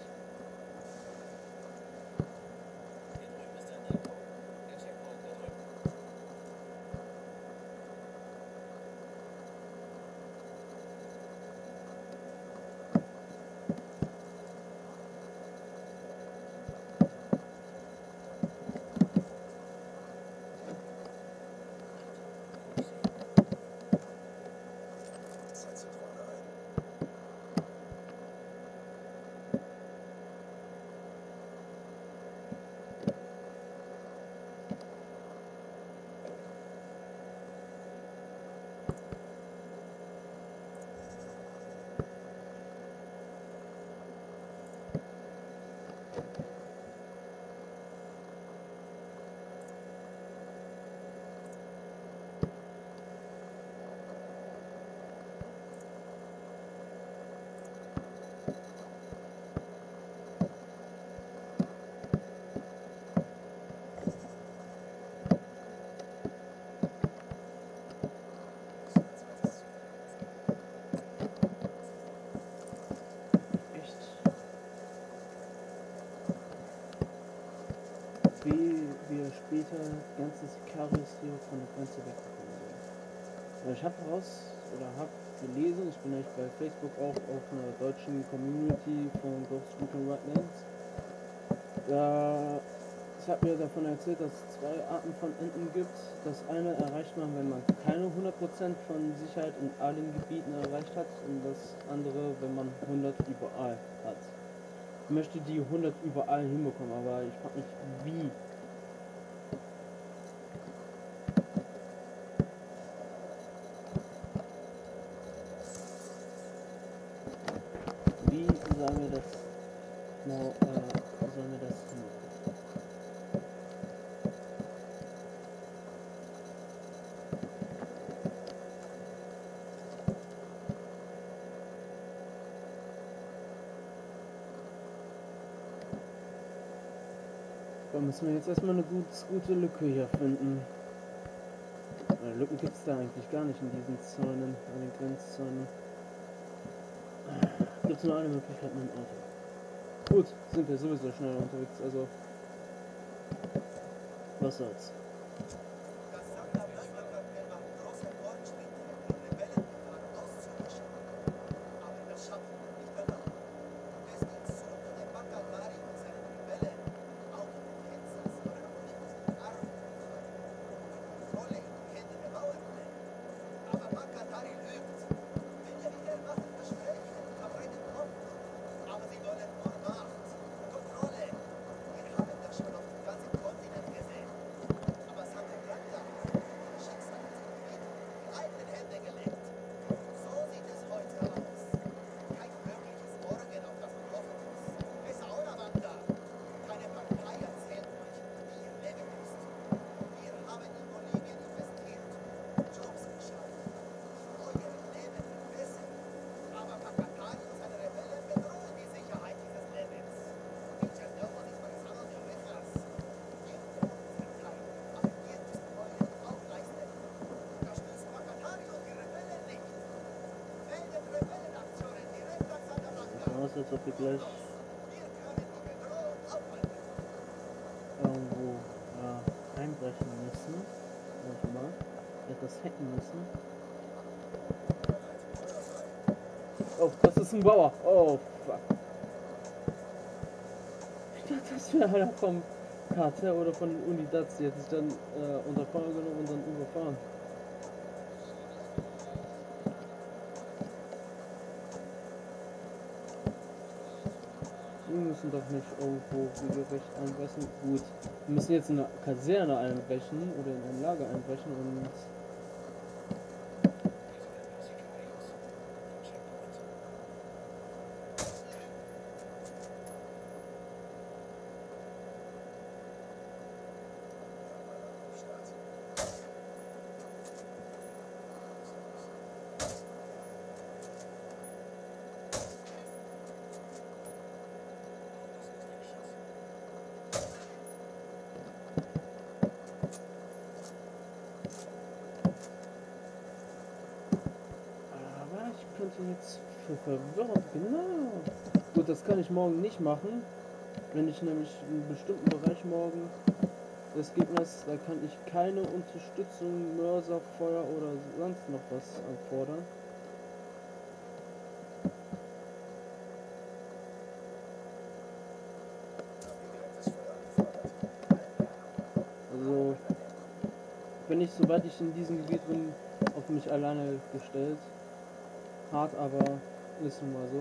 Wie wir später ganzes Sicarius hier von der Grenze wegbekommen werden. Ich habe raus oder habe gelesen, ich bin eigentlich bei Facebook auch auf einer deutschen Community von Ghost Recon Wetlands. Da ich habe mir davon erzählt, dass es zwei Arten von Enden gibt. Das eine erreicht man, wenn man keine hundert Prozent von Sicherheit in allen Gebieten erreicht hat, und das andere, wenn man hundert überall hat. Ich möchte die hundert überall hinbekommen, aber ich frage mich, wie. Wie sollen wir das genau, äh, sollen wir das hinbekommen? Da müssen wir jetzt erstmal eine gut, gute Lücke hier finden. Äh, Lücken gibt es da eigentlich gar nicht in diesen Zäunen, an den Grenzzäunen. Gibt es nur eine Möglichkeit mit dem Auto. Gut, sind wir sowieso schneller unterwegs, also was soll's. Als ob wir gleich irgendwo äh, einbrechen müssen. Warte mal. Etwas hacken müssen. Oh, das ist ein Bauer. Oh, fuck. Ich dachte, das wäre einer vom Kartell oder von den Unidats. Die hat sich dann äh, unter Feuer genommen und dann überfahren. Wir müssen doch nicht irgendwo regelrecht einbrechen. Gut, wir müssen jetzt in eine Kaserne einbrechen oder in ein Lager einbrechen und jetzt für Verwirrung, genau. Gut, das kann ich morgen nicht machen. Wenn ich nämlich einen bestimmten Bereich morgen des Gegners, da kann ich keine Unterstützung, Mörser, Feuer oder sonst noch was anfordern. Also, bin ich, sobald ich in diesem Gebiet bin, auf mich alleine gestellt. Hart, aber ist nun mal so.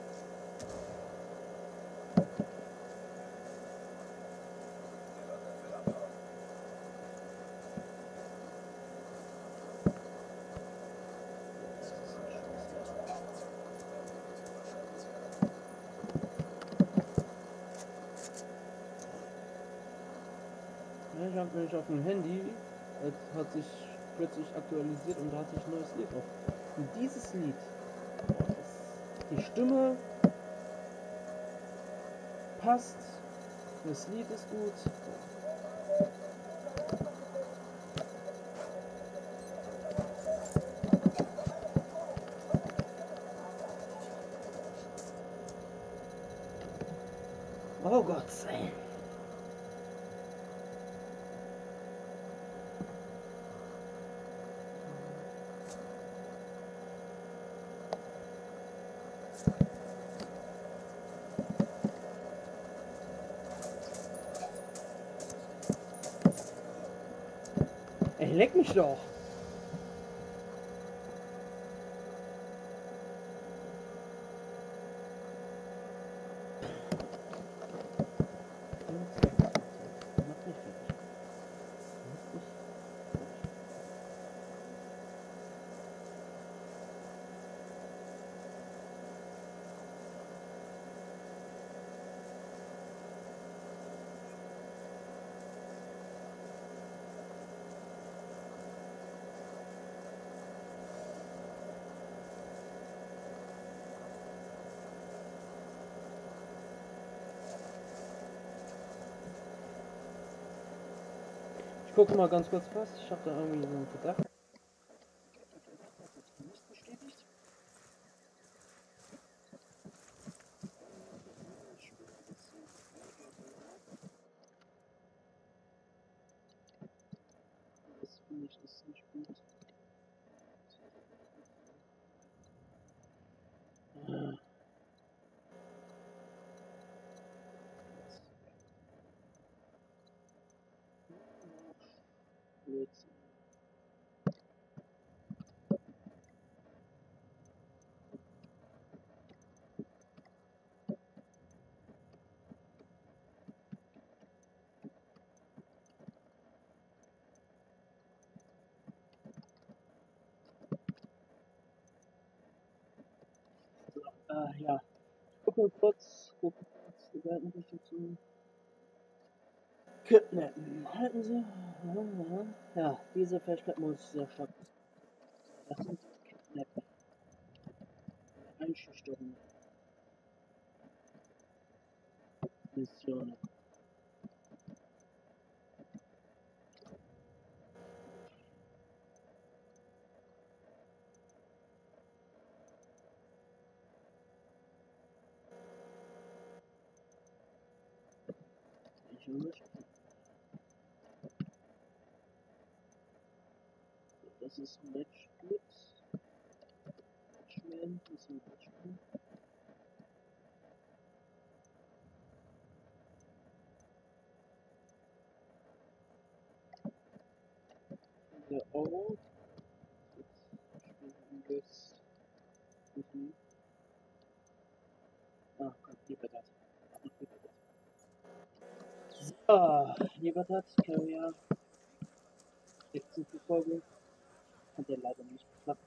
Ja, ich habe nämlich auf dem Handy, es hat sich plötzlich aktualisiert und da hat sich ein neues Lied drauf. Und dieses Lied, die Stimme passt, das Lied ist gut. Oh Gott, ey. Ey, leck mich doch! Mach mich fertig. Mach mich fertig. Ich gucke mal ganz kurz was. Ich habe da irgendwie so einen Verdacht. Das ist nicht bestätigt. Das finde ich ist nicht gut. Ah. Blödsinn. So, äh, ja. Guck mal kurz, guck mal kurz die Weltenrichtung. Kidnappen. Halten Sie. Ja, diese Fähigkeit muss sehr stark. Das sind Kidnappen. Einschüchterung. Missionen. Ich will nicht. Das ist Match gut. Matchman, das ist ein Matchman. Der Euro. Jetzt spielen wir das. Ach Gott, Libertad. Ach, Libertad. So, Libertad, Carrier. Hexenverfolgung. Hat ja leider nicht geklappt.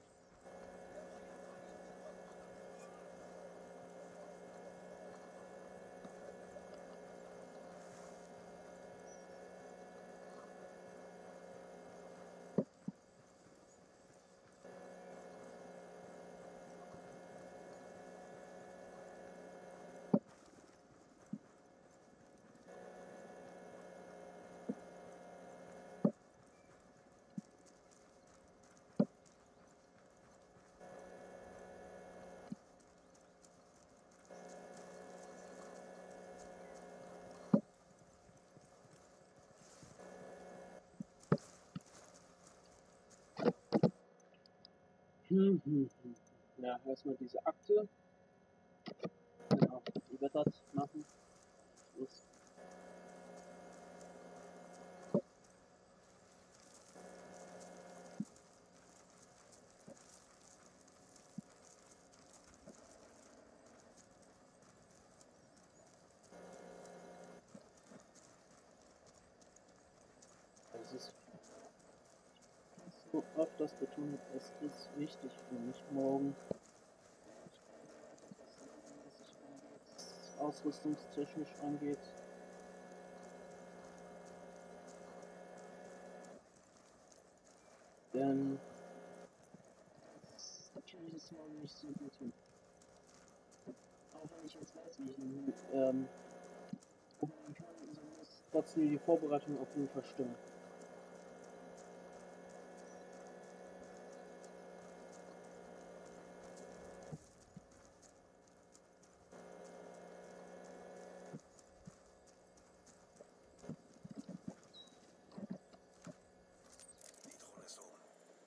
Hm, hm, hm. Ja, erstmal diese Akte. Genau, Libertad machen. Los. Es ist so oft das betont, es ist wichtig für mich morgen, was es ausrüstungstechnisch angeht. Denn das kann ich das morgen nicht so gut hin. Auch wenn ich jetzt weiß, wie ich ihn ähm, umgehen kann, so muss trotzdem die Vorbereitung auf jeden Fall stimmen. Die Drohne ist oben.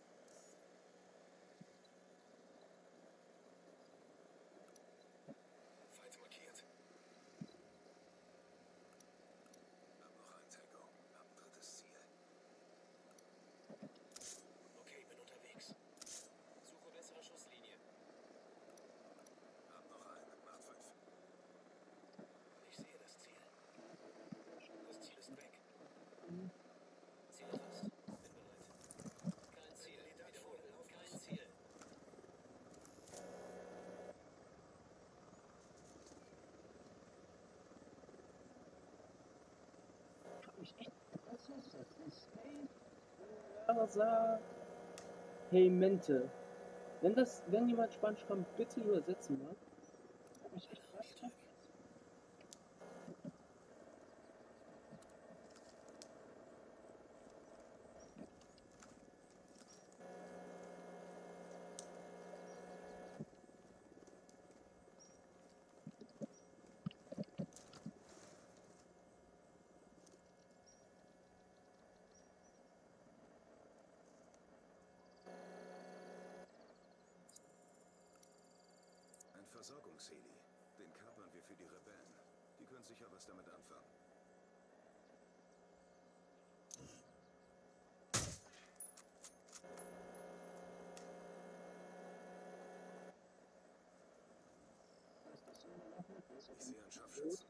Feind markiert. Hab noch ein Tango. Hab ein drittes Ziel. ich echt. Was ist das? Das Versa Paymente. Wenn das, wenn jemand Spanisch kann, bitte übersetzen, ne? Hab mich echt krass. Ein Versorgungsheli. Den kapern wir für die Rebellen. Die können sicher was damit anfangen. Ich sehe einen Scharfschützen.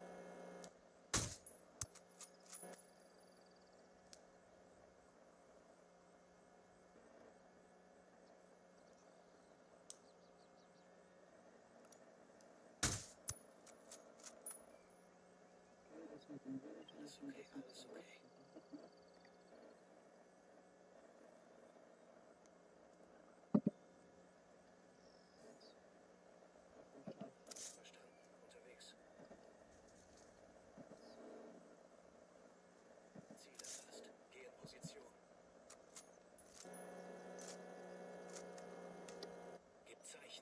Alles okay, alles okay. Verstanden. Unterwegs. Ziel erfasst. Geh in Position. Gib Zeichen.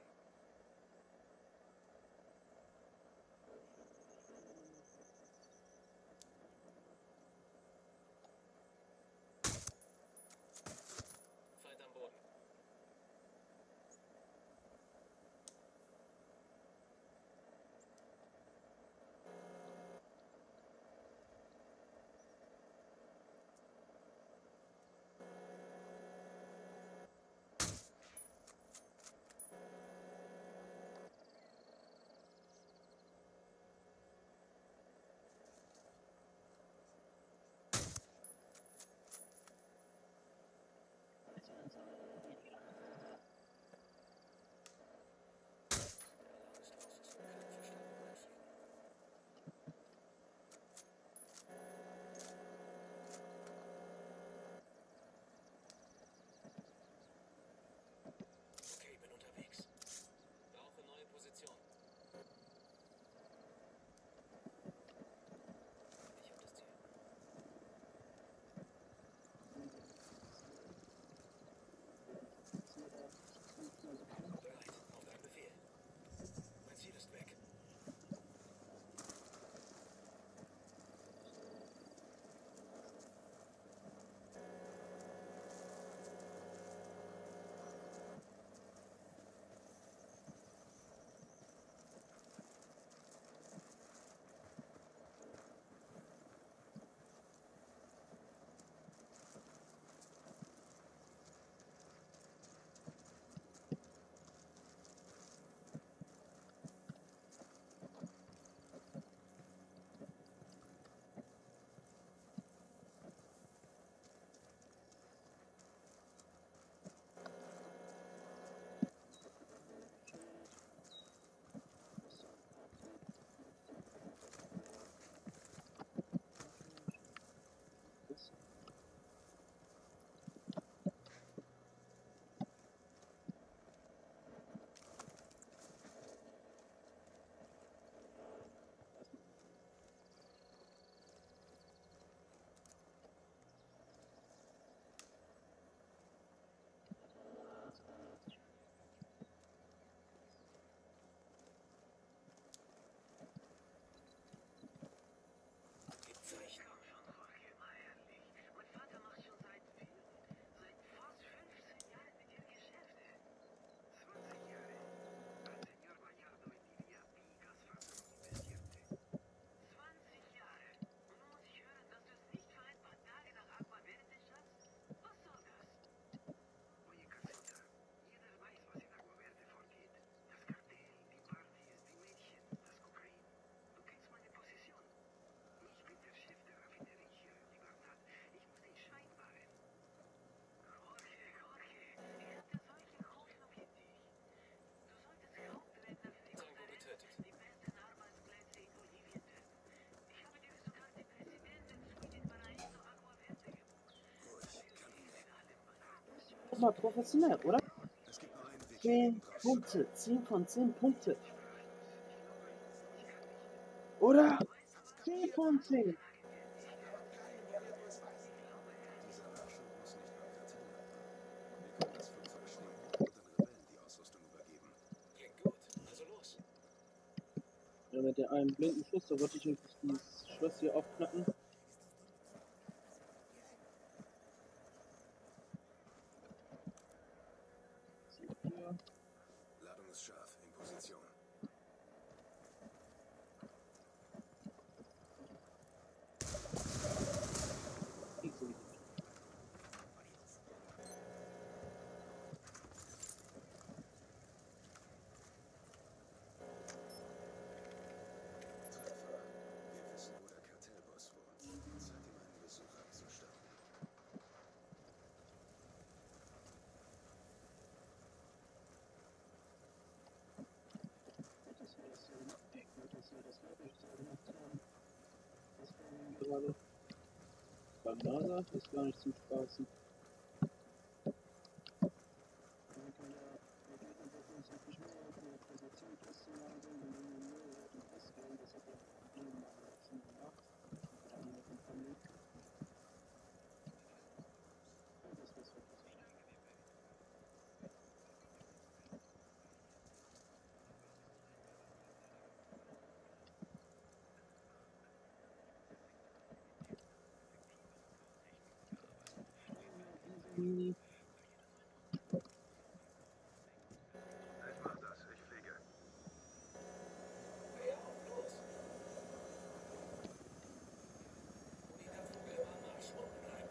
mal professionell, oder? Es gibt nur einen Weg, hier zehn eben rauszukriegen. Punkte, zehn von zehn Punkte. Oder? zehn von zehn. Dieser Nachschub muss nicht beim Kartell landen. Wir können das Flugzeug stehlen und den Rebellen die Ausrüstung übergeben. Klingt gut. Also los. Ja, mit der einen blinden Schuss, da wollte ich wirklich dieses Schloss hier aufknacken. Hier. Ladung ist scharf. In Position. Treffer. Wir wissen, wo der Kartellboss wohnt. Zeit, ihm einen Besuch abzustatten. Das war das so gemacht. Ich wollte das ja das wirklich so gemacht haben. Das war mir gerade beim NASA ist gar nicht zum Spaßen. Dann kann der Raketenbefund sich nicht mehr auf eine Position festzulagern, wenn wir nur den feststellen, das hat er irgendwann mal letzten gemacht. Mit einer Kompanie. Ja, das ist wirklich so. Mini. Ich mach das, ich fliege. Ja, los. Unidad-Vogel am Marsch. Unten bleiben.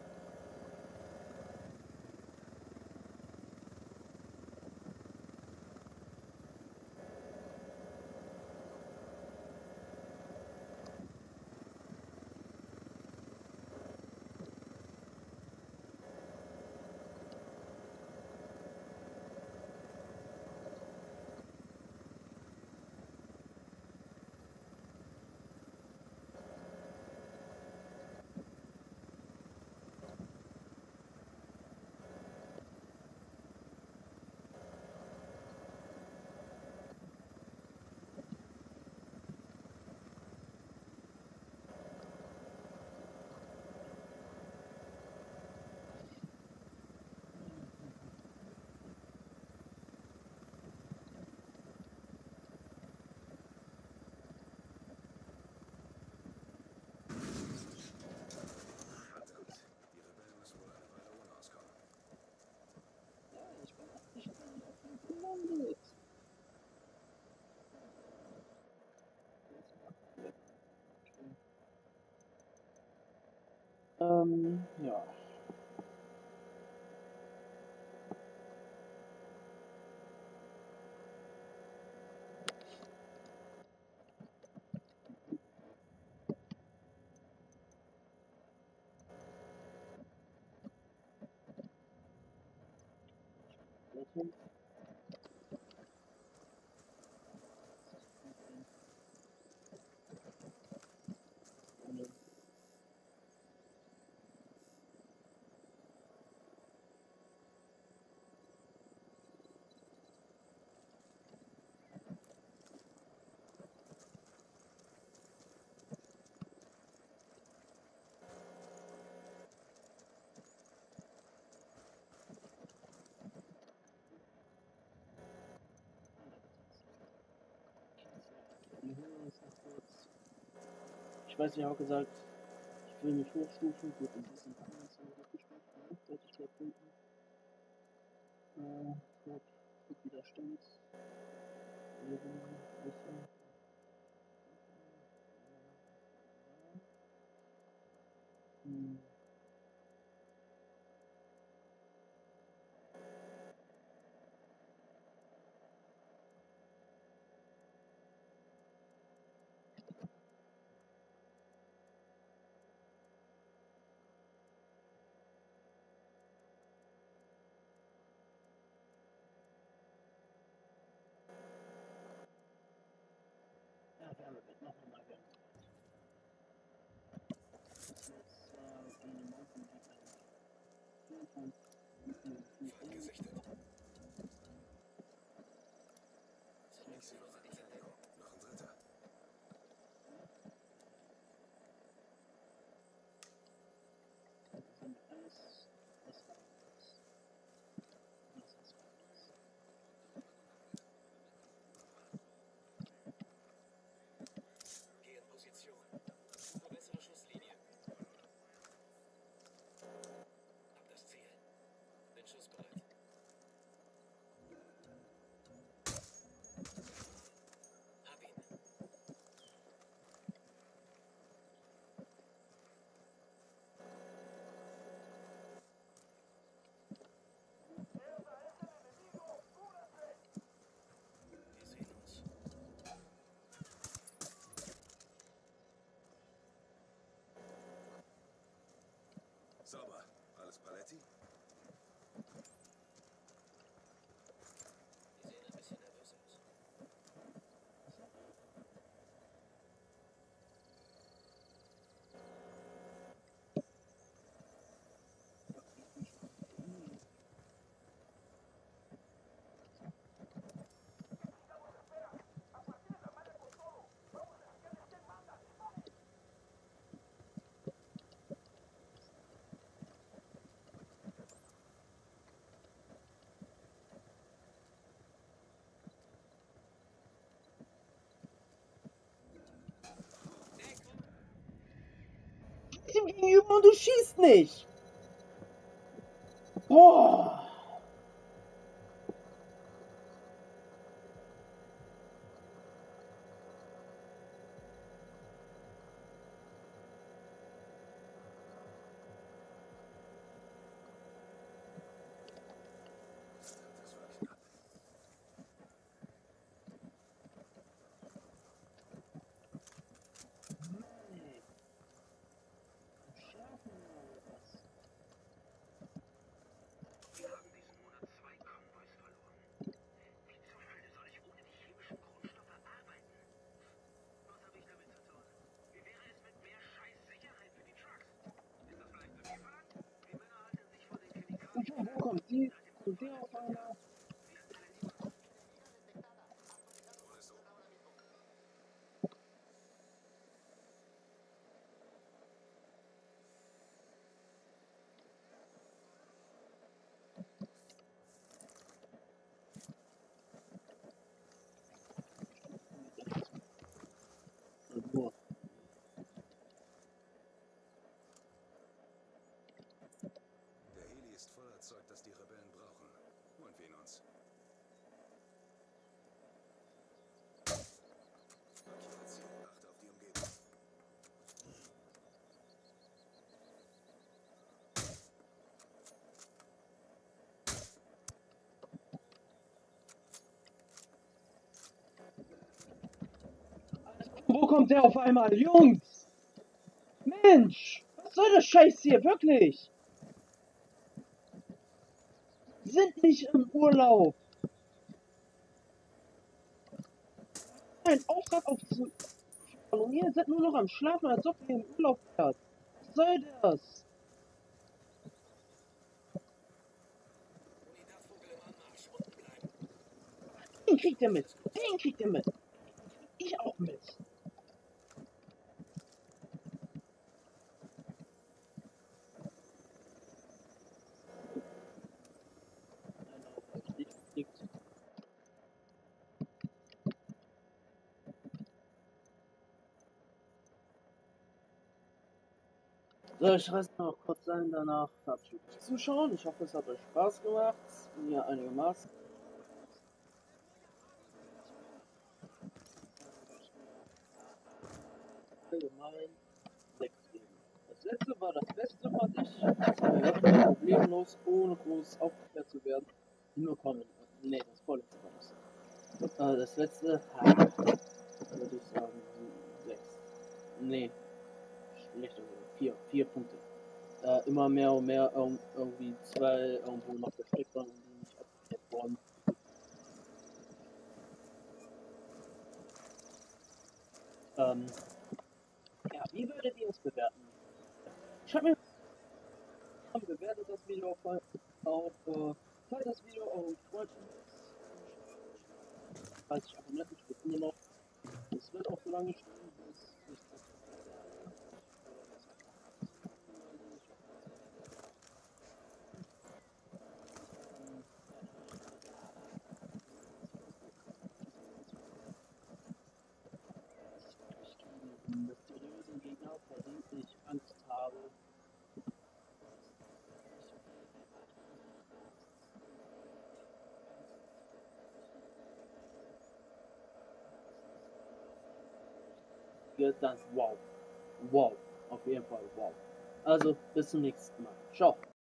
Gut. Die Rebellen müssen wohl eine Weile ohne auskommen. Ja, ich bin auch nicht auf dem Kommando. Ähm, ja. Lächeln. Ohne. Wir holen uns noch kurz. Ich weiß, ich habe gesagt, ich will mich hochstufen. Gut, ein bisschen haben wir uns dann hochgestuft. Ne? Sollte ich gleich finden. Äh, gut, gut Widerstand. Bisschen. Hm. Ja, Wärme wird noch einmal wärmer. Das ist jetzt äh, eine Mountain Deep vierundzwanzig Feind gesichtet. Ich sehe noch einen Fernrohr. Noch ein dritter. Geh in Position. Verbessere Schusslinie. Hab das Ziel. Bin schussbereit. Hab ihn. Wir sehen uns. Sauber. Alles Paletti? Die sehen ein bisschen nervös aus. Ihm gegenüber und du schießt nicht. Boah. Das war knapp. Wir haben diesen Monat zwei Konvois verloren. Wie zur Hölle soll ich ohne die chemischen Grundstoffe arbeiten? Was habe ich damit zu tun? Wie wäre es mit mehr Scheiß-Sicherheit für die Trucks? Ist das vielleicht zu viel verlangt? Die Männer halten sich vor den Chemikalien. Und wo kommt die? Und der auf einmal? Boah. Der Heli ist voller Zeug, das die Rebellen brauchen. Und wen uns? Markiere Ziel. Achte auf die Umgebung. Wo kommt der auf einmal? Jungs! Mensch! Was soll das Scheiß hier? Wirklich? Sind nicht im Urlaub. Ein Auftrag auf zu. Und ihr seid nur noch am Schlafen, als ob ihr im Urlaub wärt. Was soll das? Unidatvogel im Anmarsch. Unten bleiben. Den kriegt ihr mit. Den kriegt ihr mit. Ich auch mit. So, ich reiß noch kurz ein, danach verabschiede ich zuschauen. Ich hoffe, es hat euch Spaß gemacht. Mir einigermaßen. Allgemein sechs geben. Das letzte war das Beste, fand ich. Das haben wir wirklich problemlos, ohne groß aufgeklärt zu werden, hinbekommen. Ne, das vorletzte war das. Äh, das letzte, ha, würde ich sagen, sechs. Ne, schlechter sogar. Vier. Vier Punkte. Äh, immer mehr und mehr irg irgendwie zwei irgendwo noch versteckt waren und die nicht abgeklärt worden. Ähm, ja, wie würdet ihr es bewerten? Ich habe mir bewertet das Video auf auch äh, teile das Video auf Freundschafts. Falls ich abonniert nicht wird immer noch. Es wird auch so lange stehen, bis ich das mysteriösen Gegner, vor dem ich Angst habe. Das wow. Wow. Auf jeden Fall wow. Also bis zum nächsten Mal. Ciao.